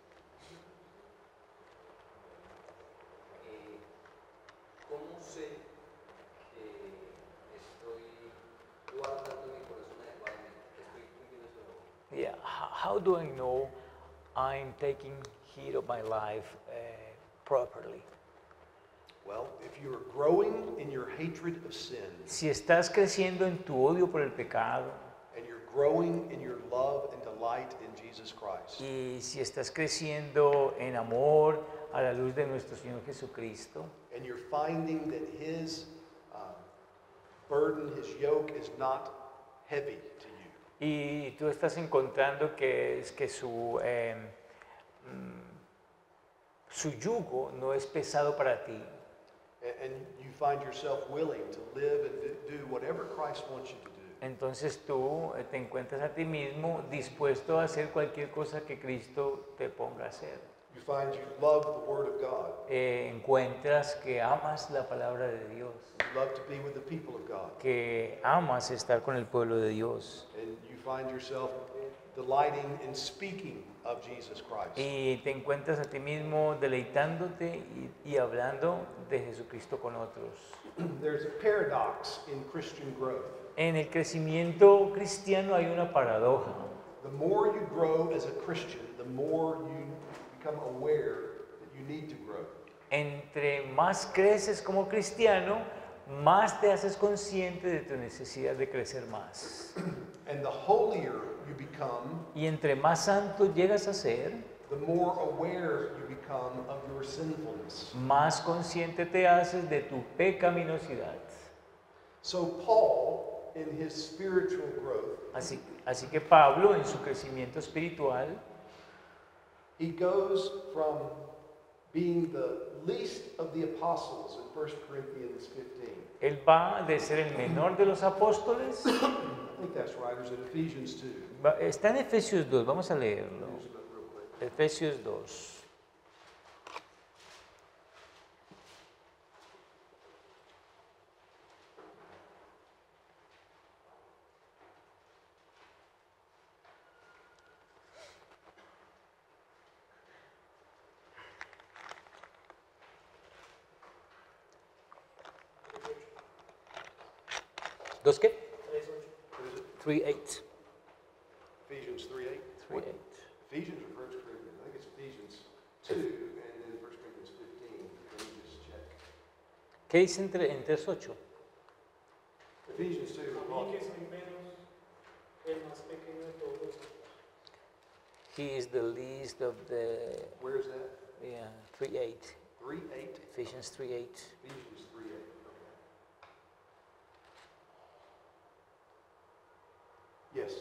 [SPEAKER 4] Eh, ¿Cómo sé que estoy guardando mi corazón adecuadamente? Que estoy cumpliendo ese labor.
[SPEAKER 2] Yeah, h- how do I know I'm taking heed of my life uh, properly?
[SPEAKER 1] Well, if you are growing in your hatred of sin
[SPEAKER 2] Si estás creciendo en tu odio por el pecado
[SPEAKER 1] and you're growing in your love and delight in Jesus Christ,
[SPEAKER 2] y si estás creciendo en amor a la luz de nuestro Señor Jesucristo
[SPEAKER 1] and you're finding that His uh, burden, His yoke is not heavy to you,
[SPEAKER 2] y tú estás encontrando que, es que su, eh, mm, su yugo no es pesado para ti,
[SPEAKER 1] a- and you find yourself willing to live and do- do whatever Christ wants you to do,
[SPEAKER 2] entonces tú eh, te encuentras a ti mismo dispuesto a hacer cualquier cosa que Cristo te ponga a hacer.
[SPEAKER 1] you find you love the Word of God,
[SPEAKER 2] Eh, encuentras que amas la palabra de Dios,
[SPEAKER 1] you love to be with the people of God,
[SPEAKER 2] que amas estar con el pueblo de Dios
[SPEAKER 1] and you find yourself delighting in speaking of Jesus Christ.
[SPEAKER 2] y te encuentras a ti mismo deleitándote y, y hablando de Jesucristo con otros.
[SPEAKER 1] There's a paradox in Christian growth.
[SPEAKER 2] En el crecimiento cristiano hay una paradoja.
[SPEAKER 1] The more you grow as a Christian, the more you become aware that you need to grow.
[SPEAKER 2] Entre más creces como cristiano, más te haces consciente de tu necesidad de crecer más.
[SPEAKER 1] And the holier you become,
[SPEAKER 2] Y entre más santo llegas a ser,
[SPEAKER 1] the more aware you become of your sinfulness.
[SPEAKER 2] más consciente te haces de tu pecaminosidad.
[SPEAKER 1] So Paul, in his spiritual growth,
[SPEAKER 2] Así, así que Pablo, en su crecimiento espiritual,
[SPEAKER 1] he goes from being the least of the apostles in First Corinthians fifteen.
[SPEAKER 2] él va de ser el menor de los apóstoles.
[SPEAKER 1] I think that's right, or is it Ephesians two?
[SPEAKER 2] Va- Está en Efesios dos, vamos a leerlo.
[SPEAKER 1] Use it real quick.
[SPEAKER 2] Efesios dos. ¿Dos qué?
[SPEAKER 1] What is it?
[SPEAKER 2] Three eight.
[SPEAKER 1] Ephesians three eight?
[SPEAKER 2] Three eight.
[SPEAKER 1] Ephesians or First Corinthians? I think it's Ephesians two and then First Corinthians fifteen. Let me just check.
[SPEAKER 2] ¿Qué dice en, tre- en tres ocho?
[SPEAKER 1] Ephesians two.
[SPEAKER 3] A mí que soy menos, el más pequeño de todos los hombres.
[SPEAKER 2] He is the least of the,
[SPEAKER 1] Where is that?
[SPEAKER 2] yeah, three eight.
[SPEAKER 1] three eight?
[SPEAKER 2] Ephesians three eight.
[SPEAKER 1] Ephesians three eight. Okay. Yes.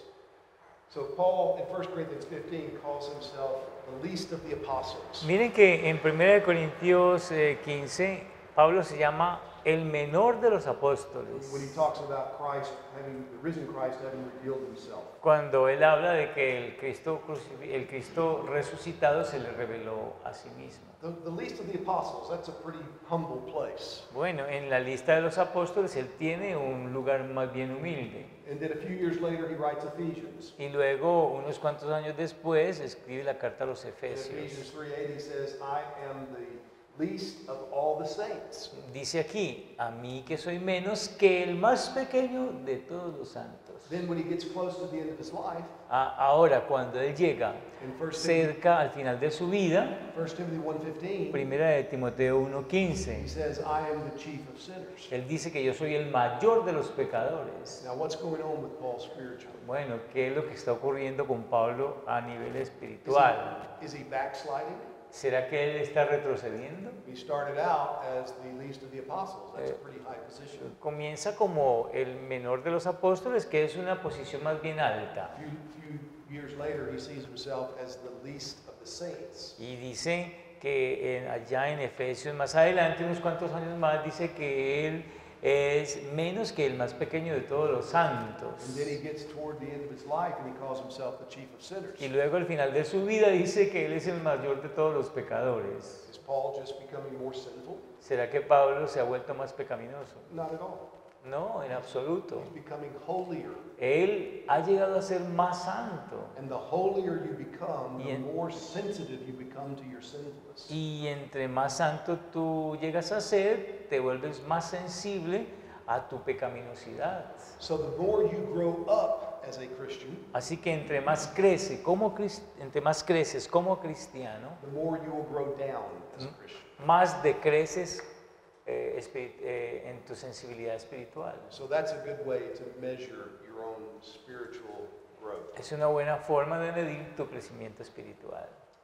[SPEAKER 1] So Paul in First Corinthians fifteen calls himself the least of the apostles.
[SPEAKER 2] Miren que en primera de Corintios eh, quince, Pablo se llama el menor de los apóstoles.
[SPEAKER 1] When he talks about Christ having, the risen Christ having revealed himself.
[SPEAKER 2] Cuando él habla de que el Cristo, crucifi- el Cristo resucitado se le reveló a sí mismo.
[SPEAKER 1] The, the least of the apostles, that's a pretty humble place.
[SPEAKER 2] Bueno, en la lista de los apóstoles él tiene un lugar más bien humilde.
[SPEAKER 1] And then a few years later he writes Ephesians.
[SPEAKER 2] Y luego, unos cuantos años después, escribe la carta a los
[SPEAKER 1] In
[SPEAKER 2] Efesios.
[SPEAKER 1] Ephesians three eight he says, I am the least of all the saints.
[SPEAKER 2] Dice aquí, a mí que soy menos que el más pequeño de todos los santos.
[SPEAKER 1] Then when he gets close to the end of his life,
[SPEAKER 2] A- Ahora, cuando él llega
[SPEAKER 1] in First Timothy,
[SPEAKER 2] cerca al final de su vida,
[SPEAKER 1] First Timothy one fifteen,
[SPEAKER 2] primera de Timoteo uno
[SPEAKER 1] he
[SPEAKER 2] quince,
[SPEAKER 1] says, I am the chief of sinners.
[SPEAKER 2] él dice que yo soy el mayor de los pecadores.
[SPEAKER 1] Now what's going on with Paul spiritually?
[SPEAKER 2] Bueno, ¿qué es lo que está ocurriendo con Pablo a nivel
[SPEAKER 1] Is
[SPEAKER 2] espiritual?
[SPEAKER 1] he, is he backsliding?
[SPEAKER 2] ¿Será que él está retrocediendo?
[SPEAKER 1] He started out as the least of the apostles. That's a
[SPEAKER 2] Eh,
[SPEAKER 1] pretty high position.
[SPEAKER 2] Comienza como el menor de los apóstoles, que es una posición más bien alta.
[SPEAKER 1] A few, few years later, he sees himself as the least of the saints.
[SPEAKER 2] Y dice que en- allá en Efesios, más adelante, unos cuantos años más, dice que él es menos que el más pequeño de todos los santos.
[SPEAKER 1] And then he gets toward the end of his life and he calls himself the chief of sinners.
[SPEAKER 2] Y luego al final de su vida dice que él es el mayor de todos los pecadores.
[SPEAKER 1] Is Paul just becoming more sinful?
[SPEAKER 2] ¿Será que Pablo se ha vuelto más pecaminoso?
[SPEAKER 1] Not at all.
[SPEAKER 2] No, en absoluto.
[SPEAKER 1] He's becoming holier.
[SPEAKER 2] Él ha llegado a ser más santo.
[SPEAKER 1] And the holier you become,
[SPEAKER 2] Y
[SPEAKER 1] the
[SPEAKER 2] en-
[SPEAKER 1] more sensitive you become to your sinfulness.
[SPEAKER 2] Y entre más santo tú llegas a ser, te vuelves más sensible a tu pecaminosidad.
[SPEAKER 1] So the more you grow up as a Christian,
[SPEAKER 2] Así que entre más crece como cris- entre más creces como cristiano,
[SPEAKER 1] the more you will grow down as a Christian.
[SPEAKER 2] más decreces eh, espiri- eh, en tu sensibilidad espiritual.
[SPEAKER 1] So that's a good way to measure your own spiritual growth.
[SPEAKER 2] Es una buena forma de medir tu crecimiento espiritual.